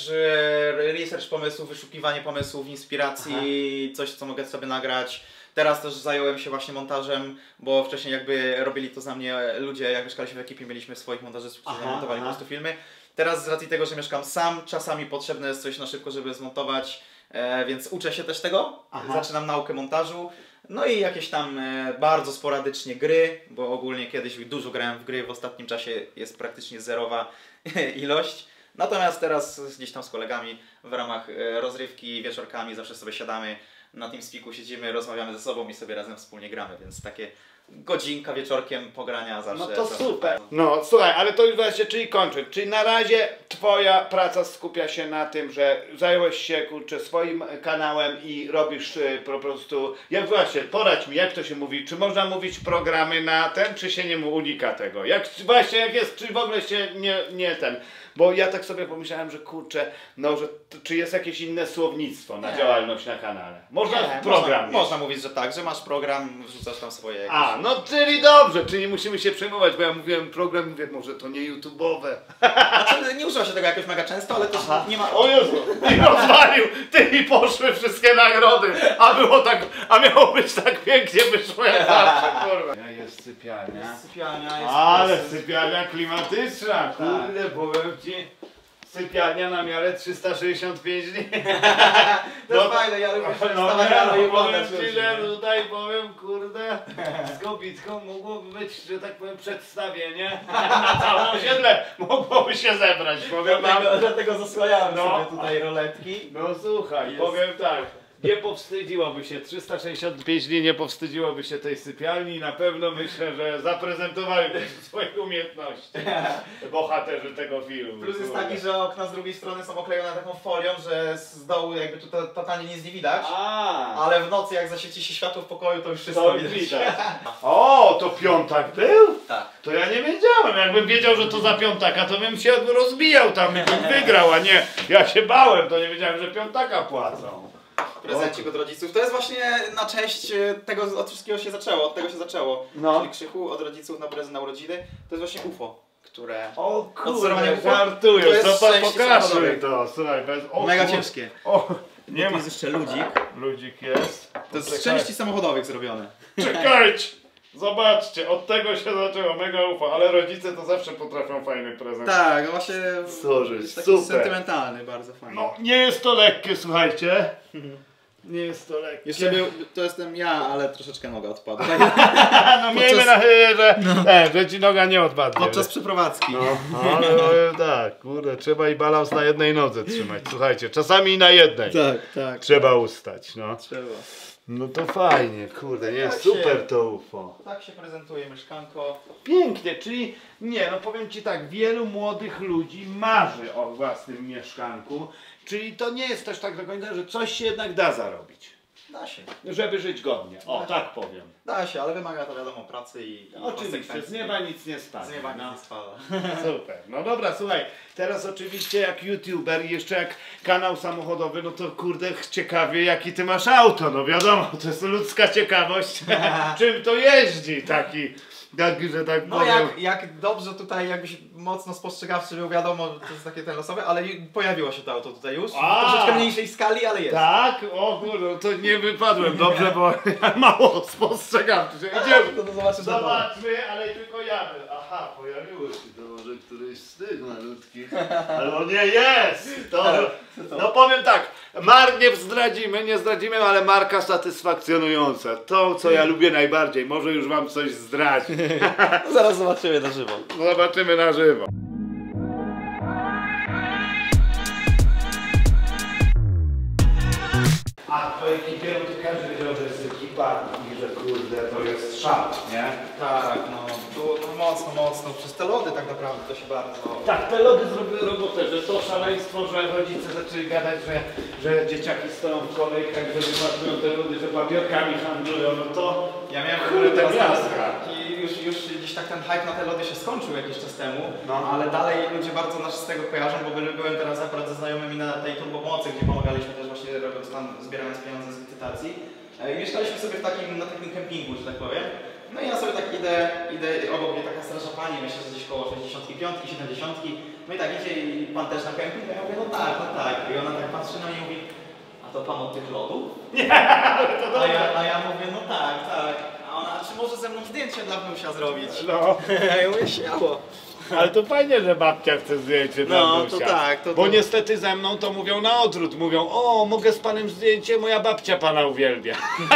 e, research pomysłów, wyszukiwanie pomysłów, inspiracji, coś co mogę sobie nagrać. Teraz też zająłem się właśnie montażem, bo wcześniej jakby robili to za mnie ludzie, jak mieszkaliśmy w ekipie, mieliśmy swoich montażystów, którzy Aha, montowali po aha. prostu filmy. Teraz z racji tego, że mieszkam sam, czasami potrzebne jest coś na szybko, żeby zmontować, e, więc uczę się też tego, Aha. zaczynam naukę montażu. No i jakieś tam e, bardzo sporadycznie gry, bo ogólnie kiedyś dużo grałem w gry, w ostatnim czasie jest praktycznie zerowa ilość. Natomiast teraz gdzieś tam z kolegami w ramach e, rozrywki wieczorkami zawsze sobie siadamy na TeamSpeaku, siedzimy, rozmawiamy ze sobą i sobie razem wspólnie gramy, więc takie godzinka wieczorkiem pogrania zawsze. No to zawsze super. fajne. No słuchaj, ale to już właśnie, czyli kończę. Czyli na razie twoja praca skupia się na tym, że zająłeś się kurczę swoim kanałem i robisz y, po prostu. Jak właśnie, poradź mi, jak to się mówi? Czy można mówić programy na ten, czy się nie mu unika tego? Jak właśnie jak jest, czy w ogóle się nie, nie ten. Bo ja tak sobie pomyślałem, że kurczę, no że t- czy jest jakieś inne słownictwo na Nie. działalność na kanale? Można Nie, program można, mieć. można mówić, że tak, że masz program, wrzucasz tam swoje jakieś... A, no czyli dobrze, czyli musimy się przejmować, bo ja mówiłem program, mówię, może to nie YouTube'owe. Znaczy, nie używa się tego jakoś mega często, ale też nie ma... O Jezu, i rozwalił, ty i poszły wszystkie nagrody, a było tak, a miało być tak pięknie, wyszło jak zawsze, kurwa. Jest sypialnia, Sypialnia jest... ale sypialnia klimatyczna, kurde, powiem ci. Sypialnia na miarę trzysta sześćdziesiąt pięć dni. To jest fajne, ja lubię się No wstawać nie, rano i no, oglądać powiem ci, ludzi, że nie? tutaj powiem, kurde, z Kobitką mogłoby być, że tak powiem, przedstawienie na całe osiedle mogłoby się zebrać, powiem wam. Dlatego, dlatego zasłaniałem No. sobie tutaj roletki. No słuchaj, Jest. powiem tak, nie powstydziłoby się, trzysta sześćdziesiąt pięć dni nie powstydziłoby się tej sypialni i na pewno myślę, że zaprezentowaliby swoje umiejętności bohaterzy tego filmu. Plus jest kurde. taki, że okna z drugiej strony są oklejone taką folią, że z dołu jakby tu to- totalnie nic nie widać. A, Ale w nocy jak zaświeci się światło w pokoju, to już wszystko to widać. widać. O, to piątak był? Tak. To ja nie wiedziałem, jakbym wiedział, że to za piątaka, to bym się rozbijał tam i bym wygrał, a nie, ja się bałem, to nie wiedziałem, że piątaka płacą. Prezencik od rodziców. To jest właśnie na cześć e, tego, od wszystkiego się zaczęło, od tego się zaczęło. No. Czyli Krzychu od rodziców na prezent na urodziny. To jest właśnie U F O, które... O Odzorowanie kurde, U F O? żartujesz, To jest to pan szczęście pokażmy samochodowe. to, słuchaj, bez... O, Mega kur- ciężkie. O, Nie nie tu ma... jest jeszcze ludzik. Ludzik jest. To jest z Czekaj. części samochodowych zrobione. Czekajcie! Zobaczcie, od tego się zaczęło, mega ufa, ale rodzice to zawsze potrafią fajny prezent. Tak, no właśnie Sorry, jest taki super. sentymentalny, bardzo fajny. No, nie jest to lekkie, słuchajcie. Nie jest to lekkie. Jeszcze był, to jestem ja, ale troszeczkę noga odpadła. no miejmy nadzieję, że, e, że ci noga nie odpadnie. Podczas przeprowadzki. No, ale powiem tak, kurde, trzeba i balans na jednej nodze trzymać. Słuchajcie, czasami i na jednej. Tak, tak. Trzeba ustać, no. Trzeba. No to fajnie, kurde, nie, Tak się- super to U F O. Tak się prezentuje mieszkanko. Pięknie, czyli nie, no powiem ci tak, wielu młodych ludzi marzy o własnym mieszkanku, czyli to nie jest też tak do końca, że coś się jednak da zarobić, Da się. żeby żyć godnie, o Da. tak powiem. Da się, ale wymaga to wiadomo pracy i, i Oczywiście, konsekwencji. z nieba nic nie spadnie. Z nieba nic no. nie spada. Super. No dobra, słuchaj, teraz oczywiście jak youtuber i jeszcze jak kanał samochodowy, no to kurde ciekawie jaki ty masz auto, no wiadomo, to jest ludzka ciekawość, czym to jeździ taki, taki że tak No powiem. jak, jak dobrze tutaj jakbyś mocno spostrzegawczy był, wiadomo, to jest takie ten losowe, ale ju- pojawiło się to auto tutaj już. W A. troszeczkę mniejszej skali, ale jest. Tak? O kurde, to nie wypadłem dobrze, bo ja mało spostrzegam. Idziemy. To, to zobaczysz na dole. Zobaczmy, ale tylko ja. Aha. Aha, pojawiło się to może któryś z tych malutkich. Albo nie jest! To, no powiem tak, mar nie zdradzimy, nie zdradzimy, ale marka satysfakcjonująca. To, co ja lubię najbardziej. Może już wam coś zdradzi. Zaraz zobaczymy na żywo. Zobaczymy na żywo. A po ekipie to każdy wiedział, że jest ekipa i że kurde to jest szał, nie? Tak, no, było no, mocno, mocno. Przez te lody tak naprawdę to się bardzo... Tak, te lody zrobiły robotę, że to szaleństwo, że rodzice zaczęli gadać, że, że dzieciaki stoją w kolejkach, że wypłacują te lody, że papierkami handlują, no to... Ja miałem w kurde ogóle teraz miasta. i już, już gdzieś tak ten hype na te lody się skończył jakiś czas temu, No. ale dalej ludzie bardzo nas z tego kojarzą, bo by- byłem teraz akurat ze znajomymi na tej Turbo Pomocy, gdzie pomagaliśmy też właśnie robiąc tam, zbierając pieniądze z licytacji. E, I mieszkaliśmy sobie w takim, na takim kempingu, że tak powiem. No i ja sobie tak idę, idę obok mnie taka strażna pani, myślę, że gdzieś koło sześćdziesiątki piątki, siedemdziesiątki. No i tak idzie i pan też na kemping, a ja mówię, no tak, no tak. I ona tak patrzy na mnie i mówi, a to pan od tych lodów? Nie, to A ja, a ja mówię, no tak, tak. A ona, a czy może ze mną zdjęcie dla wnusia zrobić? no. Ja mówię, śmiało. Ale to fajnie, że babcia chce zdjęcie dla No, wnusia. to tak, to- Bo to- niestety ze mną to mówią na odwrót. Mówią, o, mogę z panem zdjęcie, moja babcia pana uwielbia.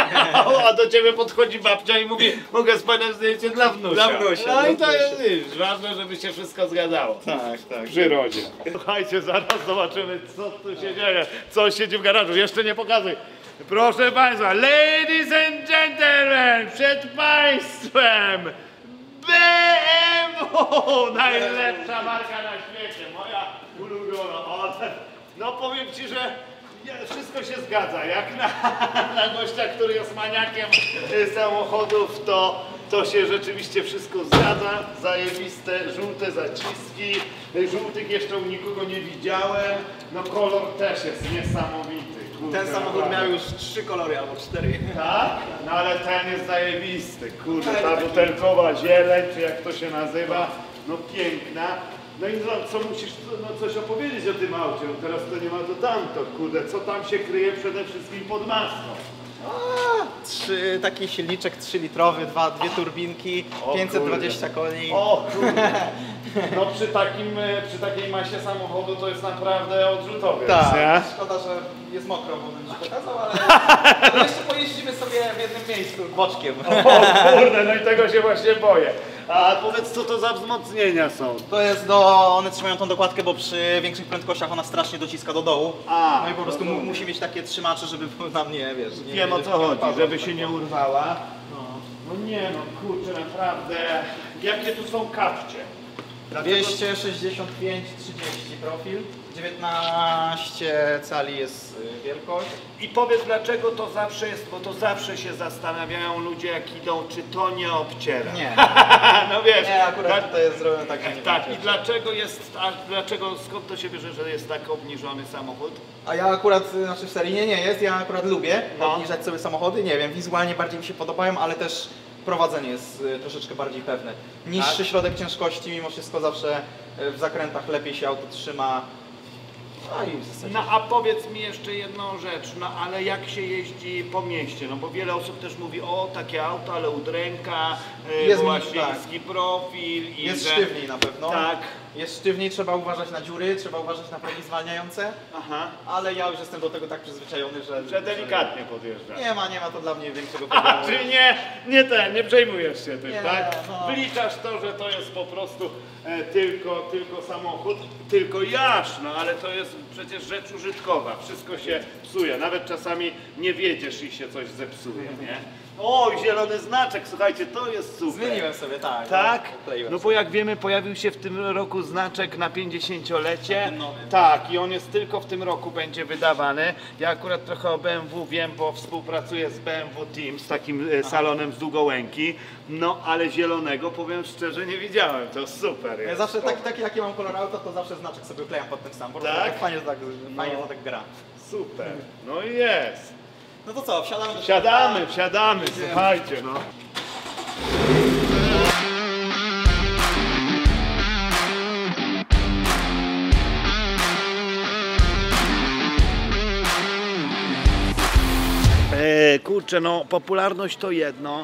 A do ciebie podchodzi babcia i mówi, mogę z panem zdjęcie dla wnusia. Dla wnusia, No dla i to wnusia. jest wiesz, ważne, żeby się wszystko zgadzało. Tak, tak. W przyrodzie. Słuchajcie, zaraz zobaczymy, co tu się dzieje. Co siedzi w garażu. Jeszcze nie pokazuj. Proszę państwa, ladies and gentlemen, przed państwem B M W! Najlepsza marka na świecie, moja ulubiona. O, no powiem ci, że nie- wszystko się zgadza. Jak na, na gościa, który jest maniakiem y, samochodów, to, to się rzeczywiście wszystko zgadza. Zajebiste, żółte zaciski. Y, Żółtych jeszcze u nikogo nie widziałem. No kolor też jest niesamowity. Kurde, Ten samochód naprawdę. miał już trzy kolory albo cztery. Tak? No ale ten jest zajebisty, kurde, Tak, ta taki- butelkowa zieleń, czy jak to się nazywa, no piękna. No i no, co musisz no, coś opowiedzieć o tym aucie, no teraz to nie ma to tamto, kurde, co tam się kryje przede wszystkim pod maską? A, trzy, taki silniczek trzylitrowy, dwa, dwie turbinki, O pięćset dwadzieścia koni. O kurde, no przy, takim, e, przy takiej masie samochodu to jest naprawdę odrzutowiec, Tak, nie? szkoda, że jest mokro, bo bym ci pokazał, ale, ale jeszcze pojeździmy sobie w jednym miejscu, boczkiem. O kurde, no i tego się właśnie boję. A powiedz, co to za wzmocnienia są? To jest do, one trzymają tą dokładkę, bo przy większych prędkościach ona strasznie dociska do dołu. A, no i po prostu mu, rozumiem. musi mieć takie trzymacze, żeby nam nie, wiesz, nie Wiem o nie- co nie chodzi, wypadło, żeby tak się nie powiem. urwała. No. No nie no, kurczę, naprawdę. Jakie tu są kapcie? Dlaczego- dwieście sześćdziesiąt pięć trzydzieści profil, dziewiętnaście cali jest y, wielkość. I powiedz, dlaczego to zawsze jest, bo to zawsze się zastanawiają ludzie, jak idą, czy to nie obciera. Nie, No wiesz, nie, akurat dla- tutaj jest zrobione tak, że nie tak, i będzie. dlaczego jest, a dlaczego, skąd to się bierze, że jest tak obniżony samochód? A ja akurat, y, znaczy w serii nie, nie jest, ja akurat lubię No. obniżać sobie samochody, nie wiem, wizualnie bardziej mi się podobają, ale też prowadzenie jest y, troszeczkę bardziej pewne. Niższy Tak? środek ciężkości, mimo wszystko zawsze y, w zakrętach lepiej się auto trzyma. No i w zasadzie... No a powiedz mi jeszcze jedną rzecz, no ale jak się jeździ po mieście, no bo wiele osób też mówi, o takie auto, ale udręka, Jest jest mi- właśnie tak. niski profil i Jest że... sztywniej na pewno. Tak. Jest sztywniej, trzeba uważać na dziury, trzeba uważać na progi zwalniające, Aha, ale ja już jestem do tego tak przyzwyczajony, że... że delikatnie podjeżdża. Nie ma, nie ma to dla mnie większego Aha, problemu. czyli nie, nie ten, nie przejmujesz się tym, Nie, tak? no. Wliczasz to, że to jest po prostu e, tylko, tylko samochód, tylko jasz, no ale to jest przecież rzecz użytkowa, wszystko się psuje, nawet czasami nie wiedziesz i się coś zepsuje, nie? O, zielony znaczek, słuchajcie, to jest super. Zmieniłem sobie, tak. Tak? no, wkleiłem No bo sobie. jak wiemy, pojawił się w tym roku znaczek na pięćdziesięciolecie. Ten nowy. Tak, i on jest tylko w tym roku będzie wydawany. Ja akurat trochę o B M W wiem, bo współpracuję z B M W Team, z takim e, salonem z Długołęki. No ale zielonego, powiem szczerze, nie widziałem. To super jest. Ja zawsze taki, taki jaki mam kolor auta, to zawsze znaczek sobie klejam pod tym sam. Po prostu Tak? tak fajnie, to tak, fajnie No. to tak gra. Super. No i jest. No to co, wsiadamy do Wsiadamy, wsiadamy, słuchajcie, no. E, kurczę, no popularność to jedno,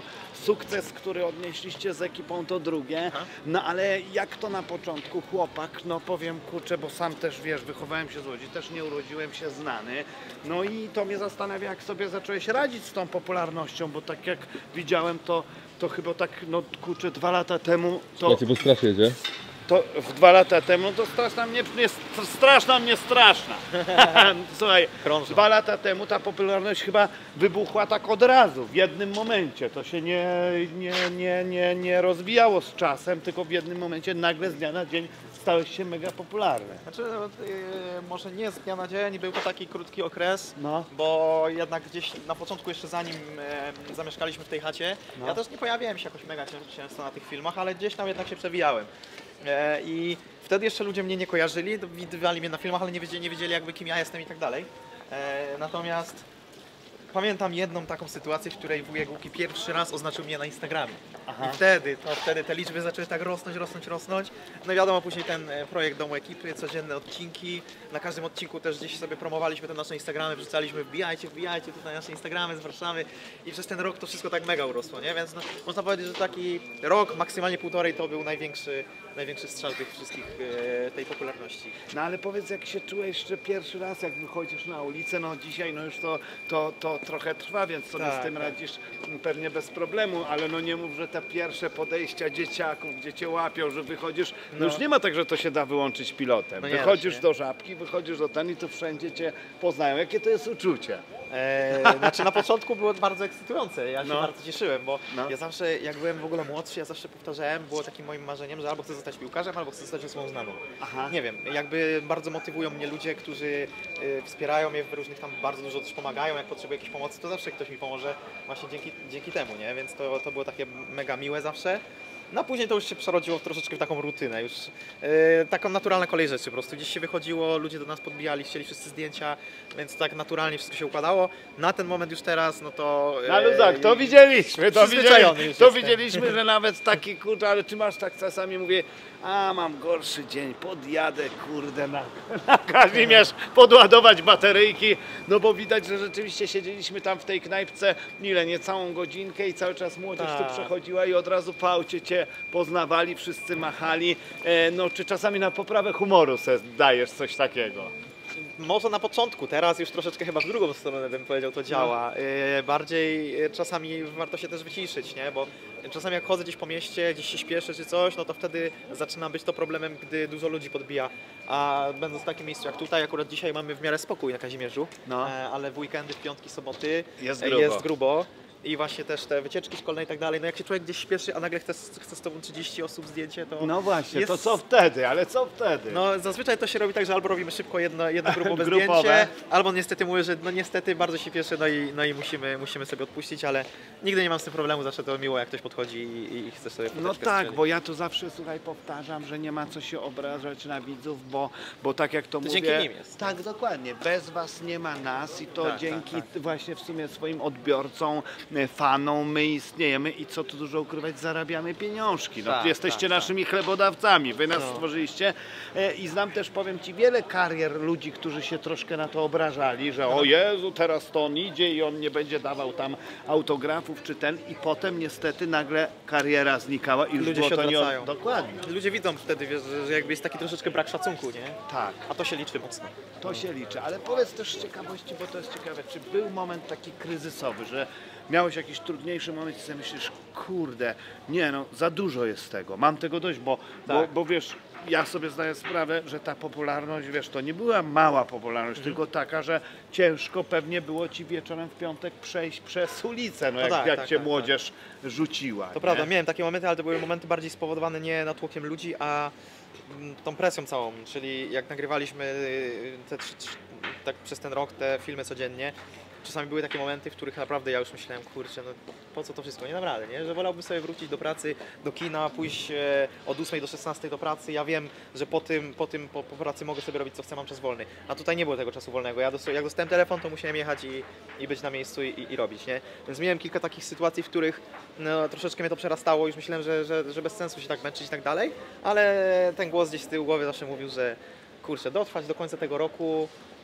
sukces, który odnieśliście z ekipą, to drugie. Aha. No ale jak to na początku chłopak, no powiem kurczę, bo sam też wiesz, wychowałem się z Łodzi, też nie urodziłem się znany. No i to mnie zastanawia, jak sobie zacząłeś radzić z tą popularnością, bo tak jak widziałem, to, to chyba tak, no kurczę, dwa lata temu to... Ja cię bo strach jedzie. To w dwa lata temu, no to straszna mnie, nie, straszna mnie straszna. Słuchaj, Krążą. dwa lata temu ta popularność chyba wybuchła tak od razu, w jednym momencie. To się nie, nie, nie, nie, nie rozwijało z czasem, tylko w jednym momencie nagle z dnia na dzień stałeś się mega popularny. Znaczy, no, yy, może nie z dnia na dzień, był to taki krótki okres, No. bo jednak gdzieś na początku, jeszcze zanim e, zamieszkaliśmy w tej chacie, No. ja też nie pojawiałem się jakoś mega cię- często na tych filmach, ale gdzieś tam jednak się przewijałem. E, I wtedy jeszcze ludzie mnie nie kojarzyli, to widywali mnie na filmach, ale nie wiedzieli, nie wiedzieli jakby kim ja jestem i tak dalej. E, natomiast pamiętam jedną taką sytuację, w której wujek Łuki pierwszy raz oznaczył mnie na Instagramie. Aha. I wtedy, to wtedy te liczby zaczęły tak rosnąć, rosnąć, rosnąć. No i wiadomo, później ten e, projekt Domu Ekipy, codzienne odcinki. Na każdym odcinku też gdzieś sobie promowaliśmy te nasze Instagramy, wrzucaliśmy, wbijajcie, wbijajcie tutaj nasze Instagramy z Warszawy. I przez ten rok to wszystko tak mega urosło, nie? Więc no, można powiedzieć, że taki rok, maksymalnie półtorej, to był największy, największy strzał tych wszystkich, e, tej popularności. No ale powiedz, jak się czułeś jeszcze pierwszy raz, jak wychodzisz na ulicę, no dzisiaj no już to, to, to trochę trwa, więc sobie Tak, z tym tak. radzisz pewnie bez problemu, ale no nie mów, że te pierwsze podejścia dzieciaków, gdzie cię łapią, że wychodzisz, no, No. już nie ma tak, że to się da wyłączyć pilotem. No nie da Wychodzisz się. do Żabki, wychodzisz do ten i tu wszędzie cię poznają. Jakie to jest uczucie? Eee, znaczy na początku było bardzo ekscytujące, ja się No. bardzo cieszyłem, bo No. ja zawsze, jak byłem w ogóle młodszy, ja zawsze powtarzałem, było takim moim marzeniem, że albo chcę zostać piłkarzem, albo chcę zostać osobą znaną. Aha. Nie wiem, jakby bardzo motywują mnie ludzie, którzy y, wspierają mnie w różnych tam, bardzo dużo też pomagają, jak potrzebuję jakiejś pomocy, to zawsze ktoś mi pomoże właśnie dzięki, dzięki temu, nie? Więc to, to było takie mega miłe zawsze. No a później to już się przerodziło w troszeczkę w taką rutynę, już yy, taką naturalna kolej rzeczy po prostu. Gdzieś się wychodziło, ludzie do nas podbijali, chcieli wszyscy zdjęcia, więc tak naturalnie wszystko się układało. Na ten moment już teraz, no to... Na yy, luzach, to widzieliśmy, to, przyzwyczajony widzieli, już to jestem. widzieliśmy, że nawet taki kurczę, ale czy masz tak czasami mówię, a mam gorszy dzień, podjadę kurde na, na Kazimierz, podładować bateryjki, no bo widać, że rzeczywiście siedzieliśmy tam w tej knajpce, ile, nie całą godzinkę i cały czas młodzież tu Tak. przechodziła i od razu po aucie cię poznawali, wszyscy machali, e, no czy czasami na poprawę humoru se dajesz coś takiego? Może na początku, teraz już troszeczkę chyba w drugą stronę bym powiedział to działa. Yy, bardziej yy, czasami warto się też wyciszyć, nie? Bo czasami jak chodzę gdzieś po mieście, gdzieś się śpieszę czy coś, no to wtedy zaczyna być to problemem, gdy dużo ludzi podbija. A będąc w takim miejscu jak tutaj, akurat dzisiaj mamy w miarę spokój na Kazimierzu, No. e, ale w weekendy, w piątki, soboty Jest e, grubo. jest grubo. I właśnie też te wycieczki szkolne i tak dalej. No jak się człowiek gdzieś śpieszy, a nagle chce, chce z tobą trzydzieści osób zdjęcie, to... No właśnie, jest... to co wtedy, ale co wtedy? No zazwyczaj to się robi tak, że albo robimy szybko jedno, jedno grupowe Grupowe. zdjęcie, albo niestety mówię, że no niestety bardzo się pieszy, no i, no i musimy, musimy sobie odpuścić, ale nigdy nie mam z tym problemu, zawsze to miło, jak ktoś podchodzi i, i chce sobie No foteczkę tak, strzelić. bo ja tu zawsze, słuchaj, powtarzam, że nie ma co się obrażać na widzów, bo, bo tak jak to, To mówię... dzięki nim jest. Tak, dokładnie. Bez was nie ma nas i to Tak, dzięki tak, właśnie w sumie swoim odbiorcom, e, fanom my istniejemy i co tu dużo ukrywać, zarabiamy pieniążki. No, Tak, jesteście tak, naszymi chlebodawcami, wy nas No. stworzyliście e, i znam też, powiem ci, wiele karier ludzi, którzy się troszkę na to obrażali, że o Jezu, teraz to on idzie i on nie będzie dawał tam autografów czy ten i potem niestety nagle kariera znikała i już Ludzie było się to nie... odwracają. Dokładnie. Ludzie widzą wtedy, wiesz, że, że jakby jest taki troszeczkę brak szacunku, nie? Tak, A to się liczy mocno. to się liczy, ale powiedz też z ciekawości, bo to jest ciekawe, czy był moment taki kryzysowy, że miałeś jakiś trudniejszy moment i sobie myślisz, kurde, nie no, za dużo jest tego, mam tego dość, bo, bo, Tak. bo wiesz, ja sobie zdaję sprawę, że ta popularność, wiesz, to nie była mała popularność, Mhm. tylko taka, że ciężko pewnie było ci wieczorem w piątek przejść przez ulicę, no, jak, tak, jak tak, cię tak, młodzież rzuciła. To nie? prawda, miałem takie momenty, ale to były momenty bardziej spowodowane nie natłokiem ludzi, a mm, tą presją całą, czyli jak nagrywaliśmy y, te, trzy- trzy- tak przez ten rok te filmy codziennie, czasami były takie momenty, w których naprawdę ja już myślałem, kurczę, no po co to wszystko, nie naprawdę, nie? Że wolałbym sobie wrócić do pracy, do kina, pójść e, od ósmej do szesnastej do pracy, ja wiem, że po tym, po tym, po, po pracy mogę sobie robić co chcę, mam czas wolny, a tutaj nie było tego czasu wolnego, ja dos- jak dostałem telefon, to musiałem jechać i, i być na miejscu i, i robić, nie? Więc miałem kilka takich sytuacji, w których no, troszeczkę mnie to przerastało, już myślałem, że, że, że bez sensu się tak męczyć i tak dalej, ale ten głos gdzieś z tyłu głowy zawsze mówił, że kurczę, dotrwać do końca tego roku,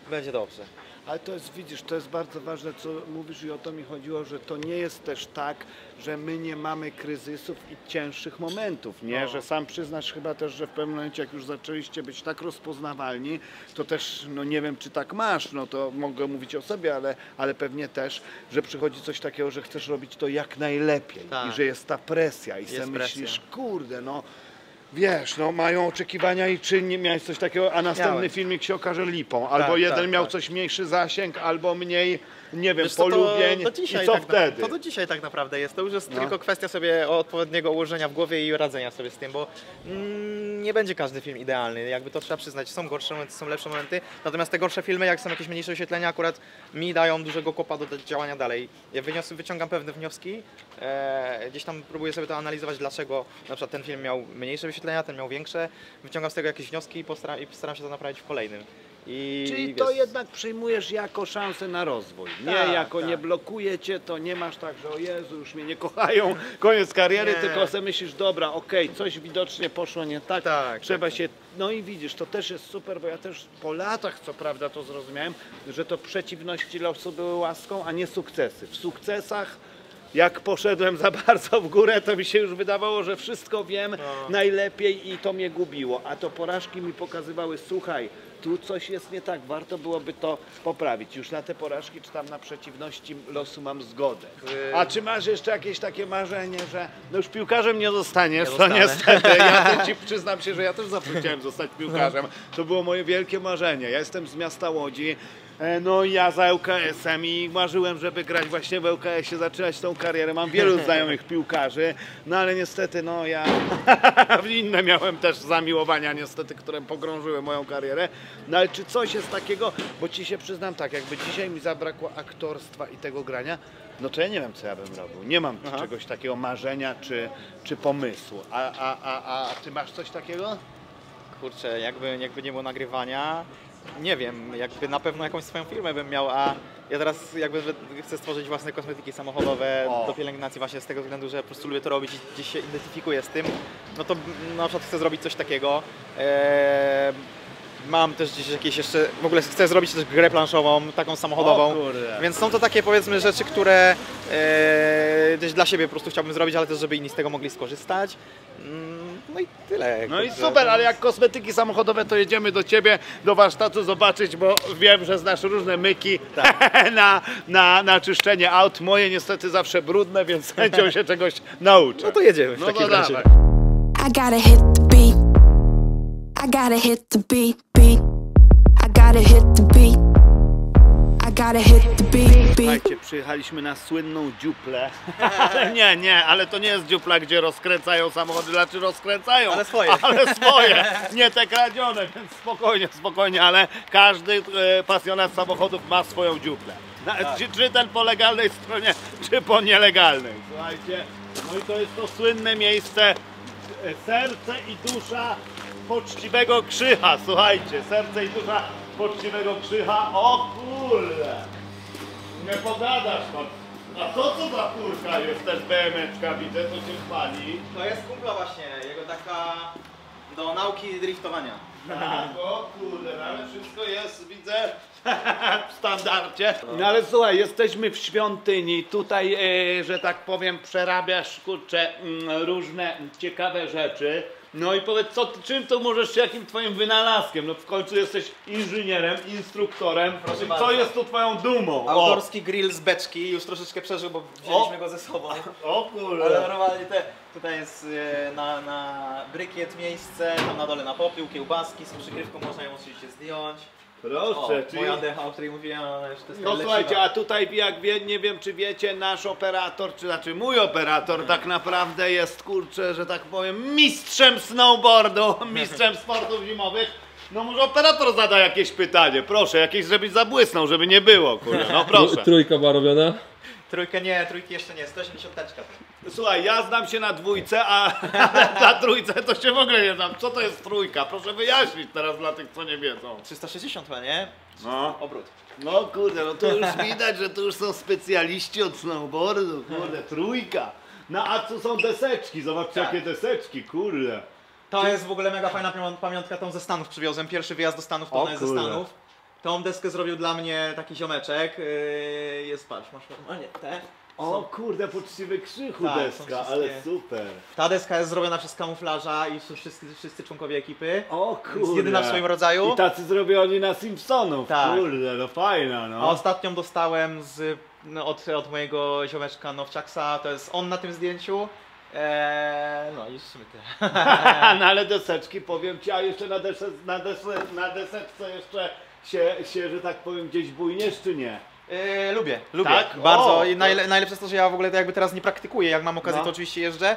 będzie dobrze. Ale to jest, widzisz, to jest bardzo ważne, co mówisz i o to mi chodziło, że to nie jest też tak, że my nie mamy kryzysów i cięższych momentów, nie? No. Że sam przyznasz chyba też, że w pewnym momencie, jak już zaczęliście być tak rozpoznawalni, to też, no nie wiem, czy tak masz, no to mogę mówić o sobie, ale, ale pewnie też, że przychodzi coś takiego, że chcesz robić to jak najlepiej Tak. i że jest ta presja i Jest sobie presja. myślisz, kurde, no wiesz, no mają oczekiwania i czy nie miałeś coś takiego, a następny Miałem. filmik się okaże lipą, albo Tak, jeden tak, miał tak. coś mniejszy zasięg, albo mniej, nie wiem, Wiesz co, polubień to, to dzisiaj i co tak, wtedy? To do dzisiaj tak naprawdę jest. To już jest No. tylko kwestia sobie odpowiedniego ułożenia w głowie i radzenia sobie z tym, bo mm, nie będzie każdy film idealny. Jakby to trzeba przyznać. Są gorsze momenty, są lepsze momenty. Natomiast te gorsze filmy, jak są jakieś mniejsze wyświetlenia, akurat mi dają dużego kopa do działania dalej. Ja wynios, wyciągam pewne wnioski. E, gdzieś tam próbuję sobie to analizować, dlaczego na przykład ten film miał mniejsze wyświetlenia, ten miał większe. Wyciągam z tego jakieś wnioski i postaram, i postaram się to naprawić w kolejnym. I, Czyli wiesz, to jednak przyjmujesz jako szansę na rozwój, nie Tak, jako tak. nie blokuje cię, to nie masz tak, że o Jezu, już mnie nie kochają, koniec kariery, Nie. tylko sobie myślisz, dobra, okej, coś widocznie poszło nie tak, Tak, trzeba tak, tak. się, no i widzisz, to też jest super, bo ja też po latach, co prawda, to zrozumiałem, że to przeciwności losu były łaską, a nie sukcesy. W sukcesach jak poszedłem za bardzo w górę, to mi się już wydawało, że wszystko wiem No. najlepiej i to mnie gubiło. A to porażki mi pokazywały, słuchaj, tu coś jest nie tak, warto byłoby to poprawić. Już na te porażki czy tam na przeciwności losu mam zgodę. A czy masz jeszcze jakieś takie marzenie, że no już piłkarzem nie zostaniesz, Nie to zostanę. niestety. Ja to ci przyznam się, że ja też zawsze chciałem zostać piłkarzem. To było moje wielkie marzenie. Ja jestem z miasta Łodzi. E, No i ja za L K S-em i marzyłem, żeby grać właśnie w L K S-ie, zaczynać tą karierę. Mam wielu znajomych piłkarzy, no ale niestety no ja inne miałem też zamiłowania niestety, które pogrążyły moją karierę. No ale czy coś jest takiego, bo ci się przyznam tak, jakby dzisiaj mi zabrakło aktorstwa i tego grania, no to ja nie wiem, co ja bym robił. Nie mam Aha. czegoś takiego marzenia czy, czy pomysłu. A, a, a, a ty masz coś takiego? Kurczę, jakby, jakby nie było nagrywania, nie wiem, jakby na pewno jakąś swoją firmę bym miał, a ja teraz jakby chcę stworzyć własne kosmetyki samochodowe O. do pielęgnacji właśnie z tego względu, że po prostu lubię to robić i gdzieś się identyfikuję z tym, no to na przykład chcę zrobić coś takiego. Eee, mam też gdzieś jakieś jeszcze, w ogóle chcę zrobić też grę planszową, taką samochodową, O kurde. więc są to takie powiedzmy rzeczy, które e, gdzieś dla siebie po prostu chciałbym zrobić, ale też żeby inni z tego mogli skorzystać. Mm, No i tyle. No i kurczę. super, ale jak kosmetyki samochodowe, to jedziemy do ciebie, do warsztatu zobaczyć, bo wiem, że znasz różne myki na, na, na czyszczenie aut. Moje niestety zawsze brudne, więc z chęcią się czegoś nauczę. No to jedziemy w No takim to razie. dawaj. I gotta hit the beat. I gotta hit the beat, beat. I gotta hit the beat. I gotta hit the beat, beat. Słuchajcie, przyjechaliśmy na słynną dziuplę. Ale nie, nie, ale to nie jest dziupla, gdzie rozkręcają samochody, znaczy rozkręcają. Ale swoje. Ale swoje, nie te kradzione, więc spokojnie, spokojnie, ale każdy e, pasjonat samochodów ma swoją dziuplę. Na, czy, czy ten po legalnej stronie, czy po nielegalnej. Słuchajcie, no i to jest to słynne miejsce, e, serce i dusza poczciwego Krzycha. Słuchajcie, serce i dusza poczciwego Krzycha. O kurde! Nie pogadasz pan. A to co za kurka jest też B Meczka, widzę, to się chwali. To jest kumpla właśnie, jego taka do nauki driftowania. Tak, o kurde, no ale wszystko jest, widzę, w standardzie. No ale słuchaj, jesteśmy w świątyni, tutaj, e, że tak powiem, przerabiasz, kurczę, mm, różne ciekawe rzeczy. No i powiedz, co, ty- czym to możesz się, jakim twoim wynalazkiem? No w końcu jesteś inżynierem, instruktorem. Proszę Co bardzo. jest tu twoją dumą? O, Autorski grill z beczki, już troszeczkę przeżył, bo wzięliśmy O. go ze sobą. o kurde. Ale normalnie te, tutaj jest e, na, na brykiet miejsce, tam na dole na popiół, kiełbaski z przykrywką, można ją oczywiście zdjąć. Proszę, O, czyli... moja decha, o której mówiłem, ona już to jest No leciwa. słuchajcie, a tutaj jak wie, nie wiem czy wiecie, nasz operator, czy znaczy mój operator tak naprawdę jest, kurczę, że tak powiem, mistrzem snowboardu, mistrzem sportów zimowych. No może operator zada jakieś pytanie, proszę, jakieś żebyś zabłysnął, żeby nie było, kurde, no proszę. Trójka była robiona. Trójkę nie, trójki jeszcze nie, sto osiemdziesiąt teczka. Słuchaj, ja znam się na dwójce, a na trójce to się w ogóle nie znam. Co to jest trójka? Proszę wyjaśnić teraz dla tych, co nie wiedzą. trzysta sześćdziesiąt chyba, nie? No. Obrót. No kurde, no to już widać, że to już są specjaliści od snowboardu, kurde, trójka. No a tu są deseczki, zobaczcie Tak. jakie deseczki, kurde. To jest w ogóle mega fajna pamią- pamiątka, tą ze Stanów przywiozłem. Pierwszy wyjazd do Stanów to O ona jest ze kurde. Stanów. Tą deskę zrobił dla mnie taki ziomeczek. Yy, jest, patrz, masz normalnie te. O kurde, poczciwy Krzychu Tak, są deska, wszystkie- ale super. Ta deska jest zrobiona przez kamuflaża i są wszyscy, wszyscy czonkowie ekipy. O Jest kurde. jedyna w swoim rodzaju. I tacy zrobioni na Simpsonów, Tak. kurde, no fajna A no. ostatnią dostałem z, no, od, od mojego ziomeczka Nowciaksa, to jest on na tym zdjęciu. Eee, no i w sumie tyle. No ale deseczki powiem ci, a jeszcze na, desce, na, desce, na deseczce jeszcze się, się, że tak powiem, gdzieś bujniesz czy nie? Eee, lubię, lubię. Tak? Bardzo. O, I to- najle, najlepsze jest to, że ja w ogóle to jakby teraz nie praktykuję. Jak mam okazję, No. to oczywiście jeżdżę.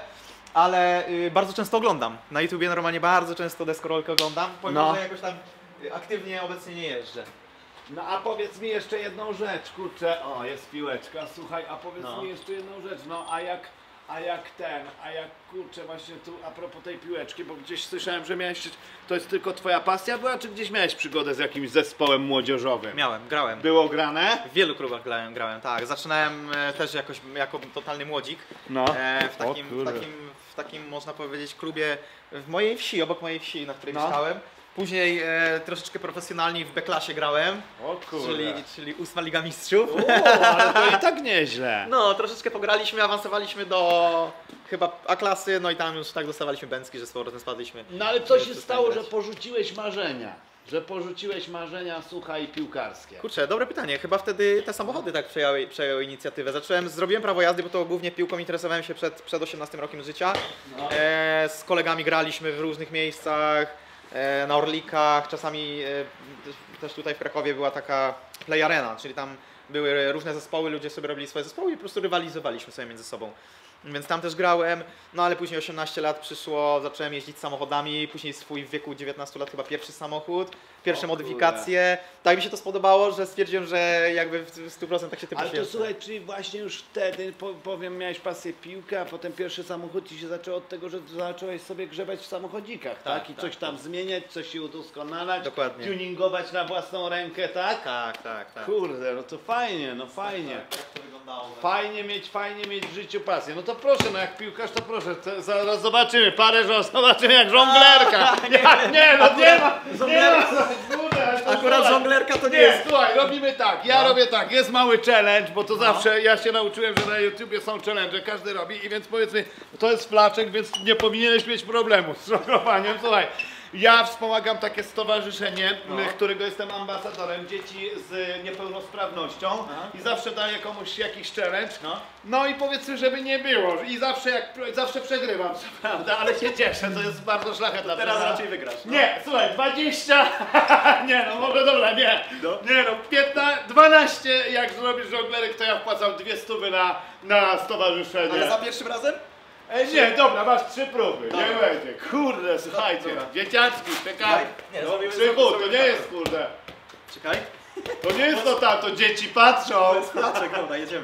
Ale y, bardzo często oglądam. Na YouTubie normalnie bardzo często deskorolkę oglądam. Pomimo, No. że jakoś tam y, aktywnie obecnie nie jeżdżę. No a powiedz mi jeszcze jedną rzecz, kurczę, o jest piłeczka, słuchaj, a powiedz No. mi jeszcze jedną rzecz, no a jak, a jak ten, a jak kurczę właśnie tu a propos tej piłeczki, bo gdzieś słyszałem, że miałeś, to jest tylko twoja pasja była, czy gdzieś miałeś przygodę z jakimś zespołem młodzieżowym? Miałem, grałem. Było grane? W wielu klubach grałem, grałem, tak. Zaczynałem e, też jakoś jako totalny młodzik. No. E, w, O takim, w, kurde. takim, w takim, można powiedzieć, klubie w mojej wsi, obok mojej wsi, na której No. mieszkałem. Później e, troszeczkę profesjonalniej w B-klasie grałem, O kurde. czyli, czyli ósma Liga Mistrzów. O, ale to i tak nieźle. No, troszeczkę pograliśmy, awansowaliśmy do chyba A-klasy, no i tam już tak dostawaliśmy bęcki, że z powrotem spadliśmy. No ale co się Przestań stało, grać. że porzuciłeś marzenia? Że porzuciłeś marzenia, słuchaj, piłkarskie. Kurczę, dobre pytanie. Chyba wtedy te samochody tak przejęły, przejęły inicjatywę. Zacząłem, zrobiłem prawo jazdy, bo to głównie piłką interesowałem się przed, przed osiemnastym rokiem życia. No. E, z kolegami graliśmy w różnych miejscach, e, na Orlikach, czasami e, też- też tutaj w Krakowie była taka play arena, czyli tam były różne zespoły, ludzie sobie robili swoje zespoły i po prostu rywalizowaliśmy sobie między sobą. Więc tam też grałem, no ale później osiemnaście lat przyszło, zacząłem jeździć samochodami, później swój w wieku dziewiętnastu lat chyba pierwszy samochód, pierwsze O modyfikacje. Tak mi się to spodobało, że stwierdziłem, że jakby w stu procentach się tym Ale to poświęcę. słuchaj, czyli właśnie już wtedy, po, powiem, miałeś pasję piłkę, a potem pierwszy samochód i się zaczęło od tego, że zacząłeś sobie grzebać w samochodzikach, tak? Tak, I tak, coś tam zmieniać, coś się udoskonalać, Dokładnie. tuningować na własną rękę, tak? Tak, tak, tak. Kurde, no to fajnie, no fajnie. Tak, tak to wyglądało. Fajnie mieć, fajnie mieć w życiu pasję. No to proszę, no jak piłkarz, to proszę, to zaraz zobaczymy, parę żon, zobaczymy jak żonglerka. Nie, nie, no nie ma, nie ma, kurde, ale to Akurat słuchaj. żonglerka to nie Nie, jest. słuchaj, robimy tak, ja No. robię tak, jest mały challenge, bo to zawsze, ja się nauczyłem, że na YouTubie są challenge, każdy robi i więc powiedzmy, to jest flaczek, więc nie powinieneś mieć problemu z żonglowaniem, słuchaj. Ja wspomagam takie stowarzyszenie, No. którego jestem ambasadorem, dzieci z niepełnosprawnością i zawsze daję komuś jakiś challenge. No. No i powiedzmy, żeby nie było i zawsze jak zawsze przegrywam, co prawda, ale się cieszę, to jest bardzo szlachetna Teraz sprawa. raczej wygrasz. No. Nie, słuchaj, dwadzieścia, nie no, może dobra, nie, No. nie no, piętnaście, dwanaście, jak zrobisz żonglerek, to ja wpłacam dwie stówy na, na stowarzyszenie. Ale za pierwszym razem? E, nie, dobra, masz trzy próby, Dobra. nie będzie, kurde, słuchajcie, Dobra. dzieciaczki, czekaj, Daj. Nie, no, zrobimy- Krzychu, zrobimy to nie tak. jest kurde, Czekaj. to nie jest to tam, to dzieci patrzą. To jest flaczek, dobra, jedziemy.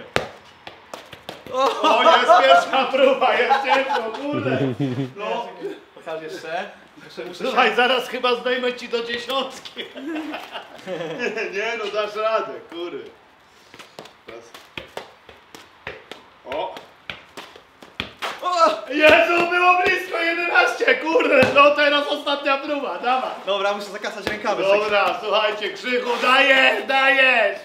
O, jest pierwsza próba, jest ciężko, kurde. No. Pokaż jeszcze. Jeszcze muszę się... Słuchaj, zaraz chyba zdejmę ci do dziesiątki. Nie, nie, no dasz radę, kurde. Raz. O! O! Jezu, było blisko jedenaście, kurde, no teraz ostatnia próba, dawaj. Dobra, muszę zakasać rękawy. Dobra, słuchajcie, Krzychu, dajesz, dajesz.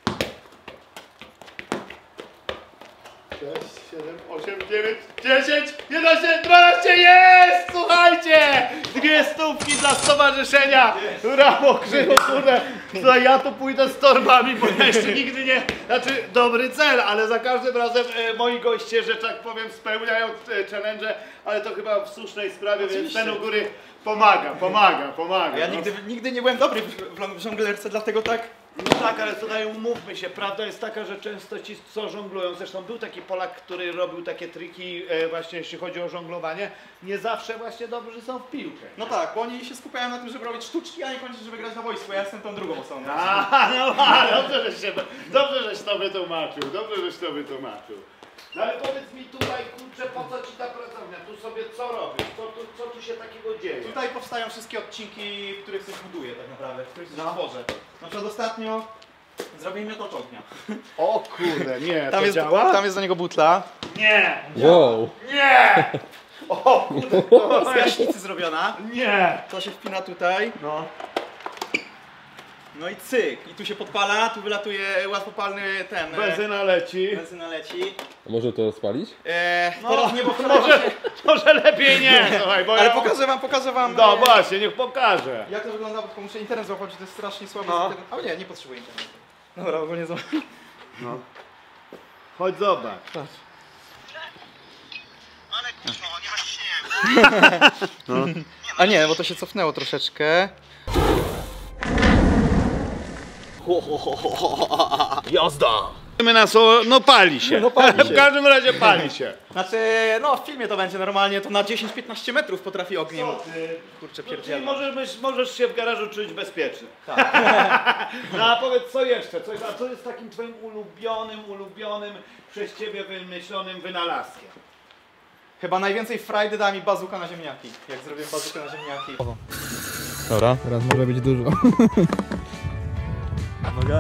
sześć, siedem, osiem, dziewięć, dziesięć, jedenaście, dwanaście, jest! Słuchajcie! Dwie stówki dla stowarzyszenia! Brawo, Krzychu, kurde! Słuchaj, ja tu pójdę z torbami, bo ja jeszcze nigdy nie... Znaczy, dobry cel, ale za każdym razem e, moi goście, że tak powiem, spełniają e, challenge, ale to chyba w słusznej sprawie, więc Oczywiście. ten u góry pomaga, pomaga, pomaga. Ja no. nigdy, nigdy nie byłem dobry w, w, w żonglerce, dlatego tak... No tak, ale słuchaj, umówmy się, prawda jest taka, że często ci co żonglują, zresztą był taki Polak, który robił takie triki e, właśnie jeśli chodzi o żonglowanie, nie zawsze właśnie dobrzy są w piłkę. No tak, bo oni się skupiają na tym, żeby robić sztuczki, a nie kończyć, żeby grać na wojsku. Ja jestem tą drugą osobą. A, no a, dobrze, żeś się, dobrze, żeś to wytłumaczył, dobrze, żeś to wytłumaczył. No ale powiedz mi tutaj, kurczę, po co ci ta pracownia, tu sobie co robisz, co tu, co tu się takiego dzieje? Tutaj powstają wszystkie odcinki, w których coś buduję tak naprawdę, w których coś No. tworzę. Na przykład ostatnio zrobimy to ognia. O kurde, nie, Tam to jest, działa? tam jest do niego butla. Nie, Wow. nie! O kurde, Z gaśnicy zrobiona. nie! To się wpina tutaj. No. No i cyk. I tu się podpala, tu wylatuje łatwopalny ten... e, Benzyna leci. Benzyna leci. A może to rozpalić? E, No, teraz nie, bo wczoraj może, właśnie- może lepiej nie, słuchaj, bo Ale ja... pokażę wam, pokażę wam... No e, właśnie, niech pokaże. Jak to wygląda, bo tylko muszę internet złapać, to jest strasznie słaby No. internet. O nie, nie potrzebuję internetu. Dobra, ogólnie zobacz. No. Chodź zobacz. A nie, bo to się cofnęło troszeczkę. Jazda! Na so... No pali się. No pali się. W każdym razie pali się. Znaczy, no w filmie to będzie normalnie, to na dziesięć piętnaście metrów potrafi ogniem. Co ty? Kurczę, Czyli pierdzielę. możesz, być- możesz się w garażu czuć bezpiecznie. No a powiedz co jeszcze? Coś, a co jest takim twoim ulubionym, ulubionym, przez ciebie wymyślonym wynalazkiem? Chyba najwięcej frajdy da mi bazuka na ziemniaki. Jak zrobię bazukę na ziemniaki. Dobra, teraz może być dużo. Uwaga.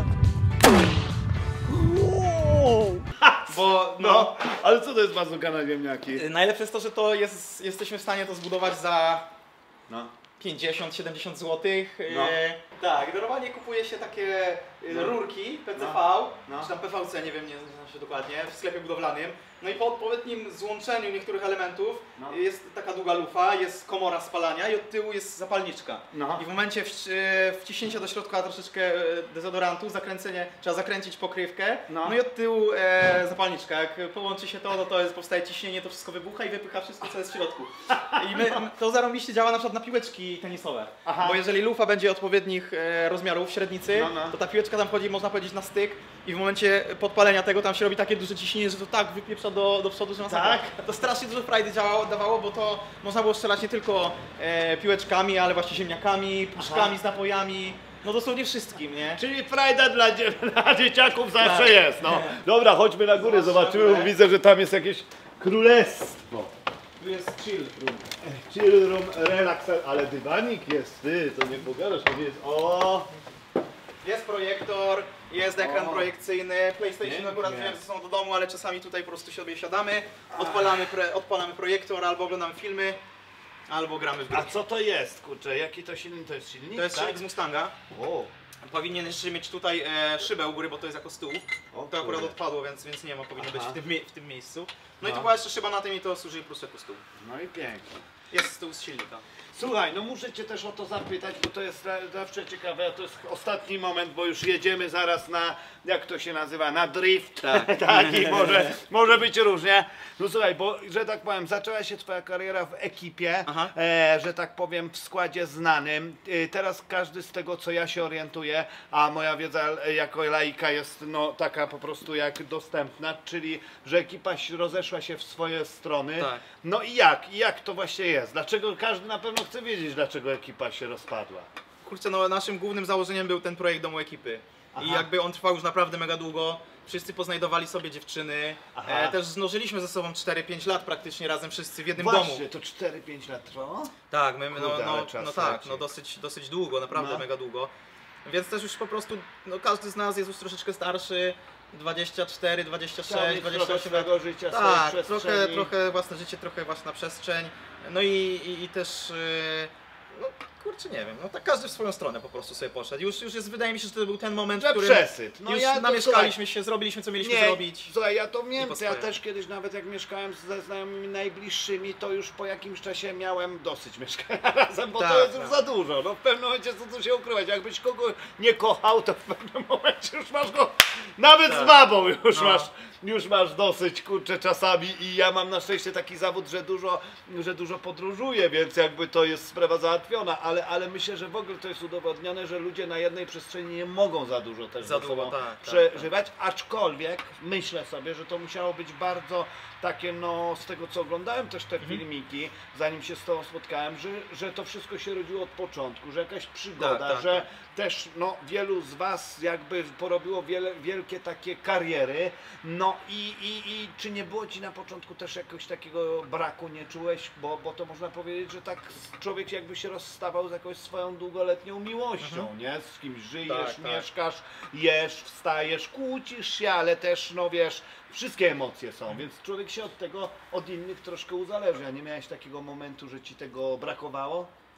Bo no, No, ale co to jest bazuka na ziemniaki? y, najlepsze jest to, że to jest, jesteśmy w stanie to zbudować za No. pięćdziesiąt siedemdziesiąt złotych. No. Tak, normalnie kupuje się takie y, No. rurki P C V, No. No. czy tam P V C, nie wiem, nie znam się dokładnie, w sklepie budowlanym. No i po odpowiednim złączeniu niektórych elementów No. jest taka długa lufa, jest komora spalania i od tyłu jest zapalniczka. No. I w momencie wci- e, wciśnięcia do środka troszeczkę e, dezodorantu, zakręcenie, trzeba zakręcić pokrywkę, No. no, i od tyłu e, zapalniczka. Jak połączy się to, no to jest, powstaje ciśnienie, to wszystko wybucha i wypycha wszystko, co jest w środku. I my, to zarąbiście działa na przykład na piłeczki tenisowe. Aha. Bo jeżeli lufa będzie odpowiednich e, rozmiarów, średnicy, No, no. to ta piłeczka tam wchodzi, można powiedzieć, na styk i w momencie podpalenia tego tam się robi takie duże ciśnienie, że to tak wypieprza do, do przodu, że masakra. Tak? To strasznie dużo frajdy działało, dawało, bo to można było strzelać nie tylko e, piłeczkami, ale właśnie ziemniakami, puszkami z napojami, no dosłownie wszystkim, nie? Czyli frajda dla, dzie dla dzieciaków zawsze Tak. jest, no. Dobra, chodźmy na górę, zobaczymy, bo widzę, że tam jest jakieś królestwo. Tu jest chill room. Chill room, relaks, ale dywanik jest, ty, to nie pogadasz, to nie jest, o, Jest projektor, jest ekran O. projekcyjny, PlayStation Pięknie. akurat wiem, że są do domu, ale czasami tutaj po prostu sobie siadamy, odpalamy, pre, odpalamy projektor, albo oglądamy filmy, albo gramy w gry. a co to jest, kurczę, jaki to silnik, to jest silnik, To jest tak? silnik z Mustanga. O, Powinien jeszcze mieć tutaj e, szybę u góry, bo to jest jako stół. O To akurat kurde. odpadło, więc, więc nie ma, powinno być Aha. w tym, mie- w tym miejscu. No, i No. tu była jeszcze szyba na tym i to służy po prostu jako stół. no i pięknie. Jest stół z silnika. Słuchaj, no muszę cię też o to zapytać, bo to jest za- zawsze ciekawe, a to jest ostatni moment, bo już jedziemy zaraz na, jak to się nazywa, na drift, tak, tak i może, może być różnie. No słuchaj, bo, że tak powiem, zaczęła się twoja kariera w ekipie, Aha. e, że tak powiem, w składzie znanym. E, teraz każdy z tego, co ja się orientuję, a moja wiedza e, jako laika jest no taka po prostu jak dostępna, czyli, że ekipa się rozeszła się w swoje strony. Tak. No i jak? I jak to właśnie jest? Dlaczego każdy na pewno chce wiedzieć, dlaczego ekipa się rozpadła? Kurczę, no naszym głównym założeniem był ten projekt Domu Ekipy. I Aha. jakby on trwał już naprawdę mega długo. Wszyscy poznajdowali sobie dziewczyny. Aha. E, też znożyliśmy ze sobą cztery pięć lat praktycznie razem wszyscy w jednym Właśnie, domu. to cztery pięć lat trwało? Tak, my, no, Kurde, ale no, czas no tak, leci. no dosyć, dosyć długo, naprawdę No. mega długo. Więc też już po prostu, no każdy z nas jest już troszeczkę starszy. dwadzieścia cztery, dwadzieścia Chciał sześć, mieć dwadzieścia trochę osiem lat. swojego życia, Tak, swojej trochę, przestrzeni. trochę własne życie, trochę własna przestrzeń. No i, i, i też, yy, no kurczę, nie wiem, no tak każdy w swoją stronę po prostu sobie poszedł. Już, już jest, wydaje mi się, że to był ten moment, Że w którym przesyt. No już ja to, namieszkaliśmy się, zrobiliśmy co mieliśmy Nie, zrobić. słuchaj, ja to po wiem, ja swoje. też kiedyś nawet jak mieszkałem ze znajomymi najbliższymi, to już po jakimś czasie miałem dosyć mieszkania razem, bo Tak, to jest już tak. za dużo. No w pewnym momencie co tu się ukrywać, jakbyś kogoś nie kochał, to w pewnym momencie już masz go, nawet Tak. z babą już No. masz, już masz dosyć, kurczę, czasami i ja mam na szczęście taki zawód, że dużo, że dużo podróżuję, więc jakby to jest sprawa załatwiona, ale, ale myślę, że w ogóle to jest udowodnione, że ludzie na jednej przestrzeni nie mogą za dużo też Za ze długo, sobą tak, tak, przeżywać, aczkolwiek myślę sobie, że to musiało być bardzo takie, no z tego co oglądałem też te Mhm. filmiki, zanim się z tobą spotkałem, że, że to wszystko się rodziło od początku, że jakaś przygoda, Tak, tak, że tak. też no wielu z was jakby porobiło wiele, wielkie takie kariery, no i, i, i czy nie było ci na początku też jakoś takiego braku, nie czułeś, bo, bo to można powiedzieć, że tak człowiek jakby się rozstawał z jakąś swoją długoletnią miłością, nie? Z kimś żyjesz, Mhm. Tak, tak. mieszkasz, jesz, wstajesz, kłócisz się, ale też no wiesz, wszystkie emocje są, Mhm. więc człowiek się od tego, od innych troszkę uzależnia. Nie miałeś takiego momentu, że ci tego brakowało?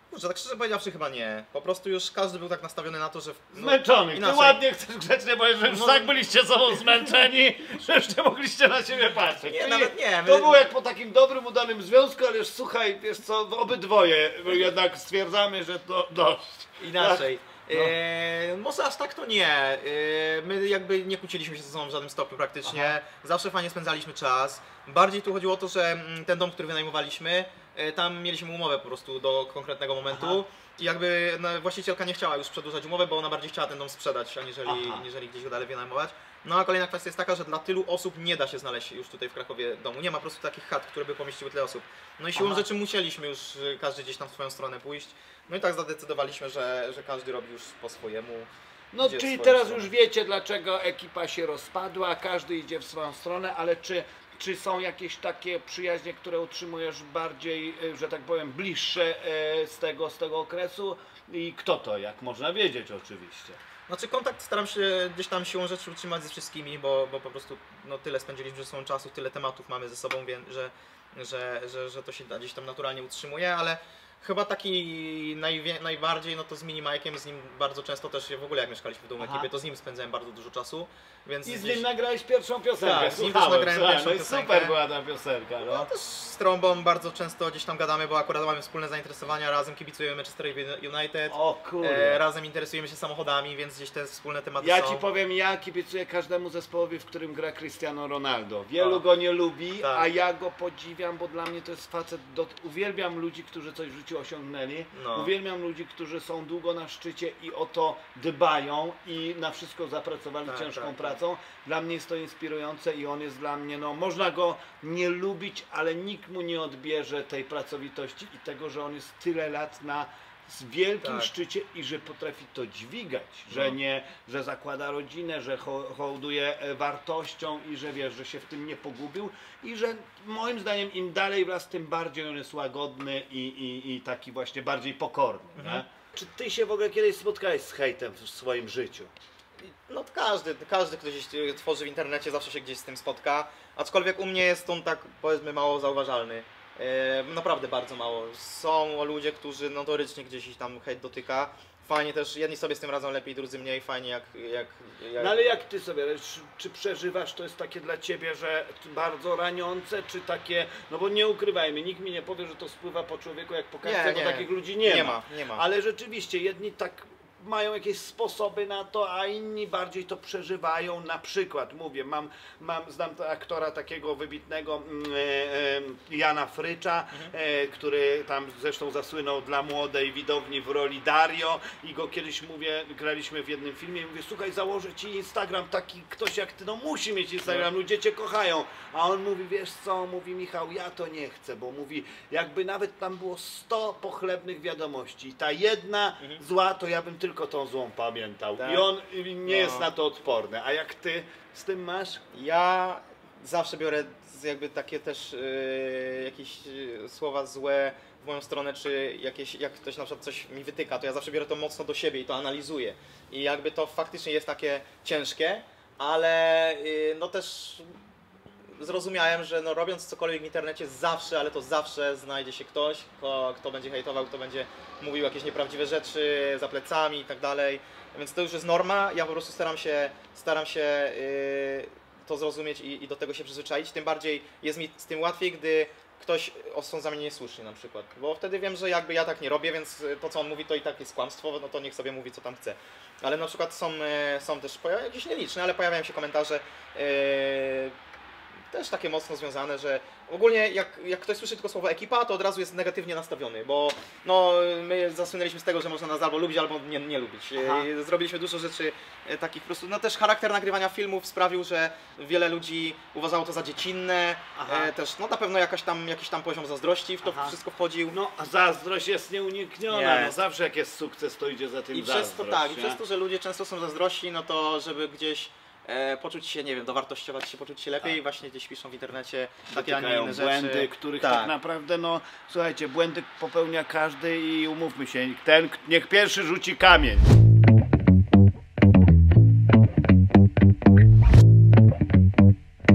Kurczę, tak szczerze powiedziawszy chyba nie. Po prostu już każdy był tak nastawiony na to, że... No, Zmęczony. Ty inaczej. ładnie chcesz grzecznie powiedzieć, że już No. tak byliście sobą zmęczeni, że już nie mogliście na siebie patrzeć. Nie, Czyli nawet nie, To my- było jak po takim dobrym, udanym związku, ale już słuchaj, wiesz co, obydwoje jednak stwierdzamy, że to dość. Inaczej. No. Eee, może aż tak to nie. Eee, my jakby nie kłóciliśmy się ze sobą w żadnym stopniu praktycznie. Aha. Zawsze fajnie spędzaliśmy czas. Bardziej tu chodziło o to, że mm, ten dom, który wynajmowaliśmy, e, tam mieliśmy umowę po prostu do konkretnego momentu. Aha. I jakby no, właścicielka nie chciała już przedłużać umowy, bo ona bardziej chciała ten dom sprzedać, aniżeli, Aha. aniżeli gdzieś go dalej wynajmować. No a kolejna kwestia jest taka, że dla tylu osób nie da się znaleźć już tutaj w Krakowie domu. Nie ma po prostu takich chat, które by pomieściły tyle osób. No i siłą Aha. rzeczy musieliśmy już y, każdy gdzieś tam w swoją stronę pójść. No i tak zadecydowaliśmy, że, że każdy robi już po swojemu. No Idzie w czyli swoją teraz stronę. już wiecie, dlaczego ekipa się rozpadła, każdy idzie w swoją stronę, ale czy, czy są jakieś takie przyjaźnie, które utrzymujesz bardziej, e, że tak powiem, bliższe e, z tego, z tego okresu? I kto to, jak można wiedzieć oczywiście? Znaczy kontakt staram się gdzieś tam siłą rzeczy utrzymać ze wszystkimi, bo, bo po prostu no, tyle spędziliśmy ze sobą czasu, tyle tematów mamy ze sobą, wiem, że, że, że, że to się gdzieś tam naturalnie utrzymuje, ale chyba taki najwie, najbardziej, no to z Mini Majkiem, z nim bardzo często też, w ogóle jak mieszkaliśmy w domu Aha. ekipy, to z nim spędzałem bardzo dużo czasu, więc I z gdzieś- nim nagrałeś pierwszą piosenkę. Tak, z nim Słuchałem, też nagrałem słuchaj, pierwszą no i piosenkę. super była ta piosenka, no. No też z Trąbą bardzo często gdzieś tam gadamy, bo akurat mamy wspólne zainteresowania, razem kibicujemy Manchester United, O kurde. e, razem interesujemy się samochodami, więc gdzieś te wspólne tematy Ja są. ci powiem, ja kibicuję każdemu zespołowi, w którym gra Cristiano Ronaldo. Wielu O. go nie lubi, Tak. a ja go podziwiam, bo dla mnie to jest facet. Do... Uwielbiam ludzi, którzy coś w życiu osiągnęli. No. Uwielbiam ludzi, którzy są długo na szczycie i o to dbają i na wszystko zapracowali Tak, ciężką tak, tak. pracą. Dla mnie jest to inspirujące i on jest dla mnie, no można go nie lubić, ale nikt mu nie odbierze tej pracowitości i tego, że on jest tyle lat na z wielkim Tak. szczycie i że potrafi to dźwigać, że No. nie, że zakłada rodzinę, że ho- hołduje e, wartością i że wiesz, że się w tym nie pogubił i że moim zdaniem im dalej wraz, tym bardziej on jest łagodny i, i, i taki właśnie bardziej pokorny. Mhm. Nie? Czy ty się w ogóle kiedyś spotkałeś z hejtem w swoim życiu? No to każdy, każdy, kto gdzieś y, tworzy w internecie, zawsze się gdzieś z tym spotka. Aczkolwiek u mnie jest on tak, powiedzmy, mało zauważalny. E, naprawdę bardzo mało. Są ludzie, którzy notorycznie gdzieś ich tam hejt dotyka. Fajnie też, jedni sobie z tym radzą lepiej, drudzy mniej. Fajnie jak... jak, jak... No ale jak ty sobie, czy, czy przeżywasz, to jest takie dla ciebie, że bardzo raniące, czy takie, no bo nie ukrywajmy, nikt mi nie powie, że to spływa po człowieku jak po kartce, Nie, bo nie. takich ludzi nie, Nie ma. ma, nie ma. Ale rzeczywiście, jedni tak mają jakieś sposoby na to, a inni bardziej to przeżywają. Na przykład, mówię, mam, mam znam to aktora takiego wybitnego mm, e, e, Jana Frycza, e, który tam zresztą zasłynął dla młodej widowni w roli Dario i go kiedyś, mówię, graliśmy w jednym filmie i mówię, słuchaj, założę ci Instagram, taki ktoś jak ty, no musi mieć Instagram, ludzie cię kochają. A on mówi, wiesz co, mówi Michał, ja to nie chcę, bo mówi, jakby nawet tam było sto pochlebnych wiadomości i ta jedna zła, to ja bym tylko tą złą pamiętał. Tak. I on nie No. jest na to odporny. A jak ty z tym masz? Ja zawsze biorę z- jakby takie też yy, jakieś yy, słowa złe w moją stronę, czy jakieś, jak ktoś na przykład coś mi wytyka, to ja zawsze biorę to mocno do siebie i to analizuję. I jakby to faktycznie jest takie ciężkie, ale yy, no też zrozumiałem, że no robiąc cokolwiek w internecie zawsze, ale to zawsze znajdzie się ktoś, kto, kto będzie hejtował, kto będzie mówił jakieś nieprawdziwe rzeczy za plecami i tak dalej. Więc to już jest norma, ja po prostu staram się, staram się yy, to zrozumieć i, i do tego się przyzwyczaić. Tym bardziej jest mi z tym łatwiej, gdy ktoś osądza mnie niesłusznie na przykład. Bo wtedy wiem, że jakby ja tak nie robię, więc to co on mówi to i tak jest kłamstwo, no to niech sobie mówi co tam chce. Ale na przykład są, yy, są też poja- jakieś nieliczne, ale pojawiają się komentarze yy, też takie mocno związane, że ogólnie jak, jak ktoś słyszy tylko słowo ekipa, to od razu jest negatywnie nastawiony, bo no, my zasłynęliśmy z tego, że można nas albo lubić, albo nie, nie lubić. Aha. E, Zrobiliśmy dużo rzeczy e, takich po prostu, no też charakter nagrywania filmów sprawił, że wiele ludzi uważało to za dziecinne, Aha. e, też no na pewno jakaś tam, jakiś tam poziom zazdrości w to Aha. wszystko wchodził. No, a zazdrość jest nieunikniona. No, Jest. zawsze jak jest sukces, to idzie za tym I przez to zazdrość, tak, i nie? przez to, że ludzie często są zazdrości, no to żeby gdzieś e, poczuć się, nie wiem, dowartościować się, poczuć się lepiej, Tak. właśnie gdzieś piszą w internecie takie, a nie Dotykają inne błędy, rzeczy. których tak. tak naprawdę, no słuchajcie, błędy popełnia każdy i umówmy się, ten niech pierwszy rzuci kamień.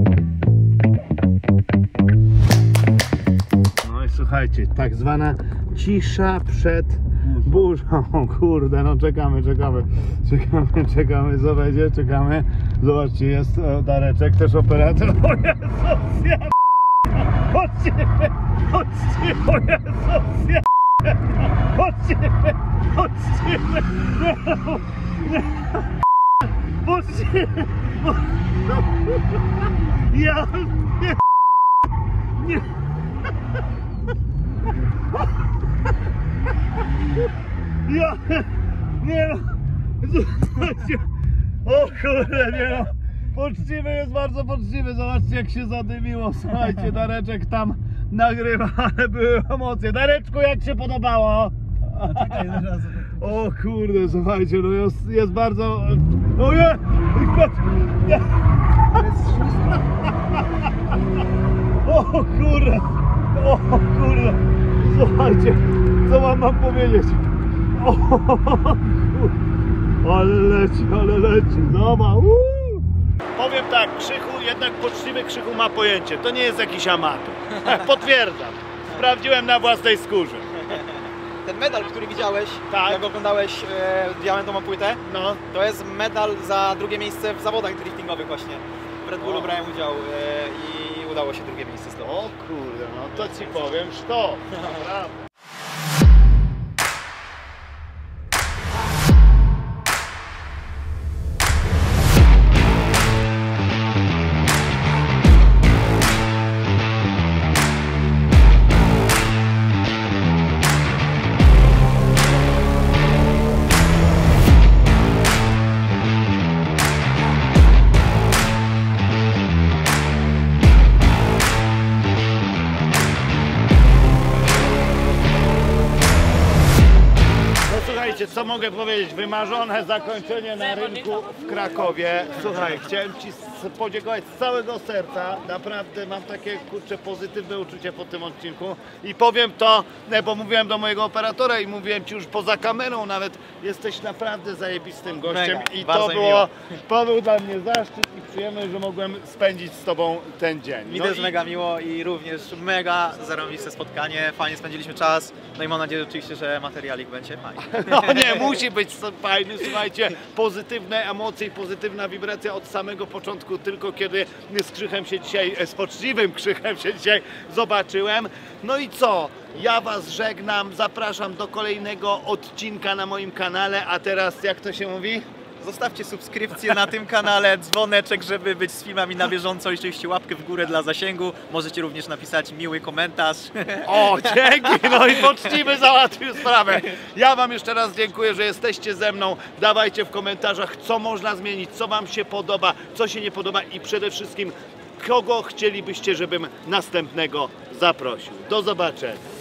No i słuchajcie, tak zwana cisza przed burzą. Kurde, no czekamy, czekamy, czekamy, czekamy, co będzie, czekamy. Zobaczcie, jest e, Dareczek, też operator. O Jezus, ja chodźcie, chodźcie, o Jezus, ja chodźcie, chodźcie, nie, nie, chodźcie, no, ja, nie, nie. Ja, nie no, słuchajcie, o kurde, nie no, poczciwy jest bardzo poczciwy, zobaczcie jak się zadymiło, słuchajcie, Dareczek tam nagrywa, ale były emocje. Dareczku, jak się podobało? O kurde, słuchajcie, no jest, jest bardzo, o nie, nie. O kurde, o kurde, słuchajcie, co wam mam powiedzieć? O kurde, ale leci, ale leci, zobacz. Uuu. Powiem tak, Krzychu, jednak poczciwy Krzychu ma pojęcie, to nie jest jakiś amator. Potwierdzam, sprawdziłem na własnej skórze. Ten medal, który widziałeś, Tak. jak oglądałeś e, diamentową płytę, No. to jest medal za drugie miejsce w zawodach driftingowych właśnie. W Red Bullu O. brałem udział e, i udało się drugie miejsce zdobyć. O kurde, no to ci powiem, sztos, naprawdę. Słuchajcie, co mogę powiedzieć? Wymarzone zakończenie na rynku w Krakowie. Słuchaj, chciałem Ci podziękować z całego serca. Naprawdę mam takie, kurczę, pozytywne uczucie po tym odcinku. I powiem to, bo mówiłem do mojego operatora i mówiłem Ci już poza kamerą nawet, jesteś naprawdę zajebistym gościem. Mega, I bardzo to mi było, miło. to był dla mnie zaszczyt i przyjemność, że mogłem spędzić z Tobą ten dzień. Mi No też i- mega miło i również mega zarąbiste spotkanie, fajnie spędziliśmy czas. No i mam nadzieję oczywiście, że materialik będzie fajny. No nie, musi być fajny, słuchajcie, pozytywne emocje i pozytywna wibracja od samego początku, tylko kiedy z Krzychem się dzisiaj, z poczciwym Krzychem się dzisiaj zobaczyłem. No i co? Ja Was żegnam, zapraszam do kolejnego odcinka na moim kanale, a teraz jak to się mówi? Zostawcie subskrypcję na tym kanale, dzwoneczek, żeby być z filmami na bieżąco i oczywiście łapkę w górę dla zasięgu. Możecie również napisać miły komentarz. O, dzięki, no i poczciwy załatwił sprawę. Ja Wam jeszcze raz dziękuję, że jesteście ze mną. Dawajcie w komentarzach, co można zmienić, co Wam się podoba, co się nie podoba i przede wszystkim, kogo chcielibyście, żebym następnego zaprosił. Do zobaczenia.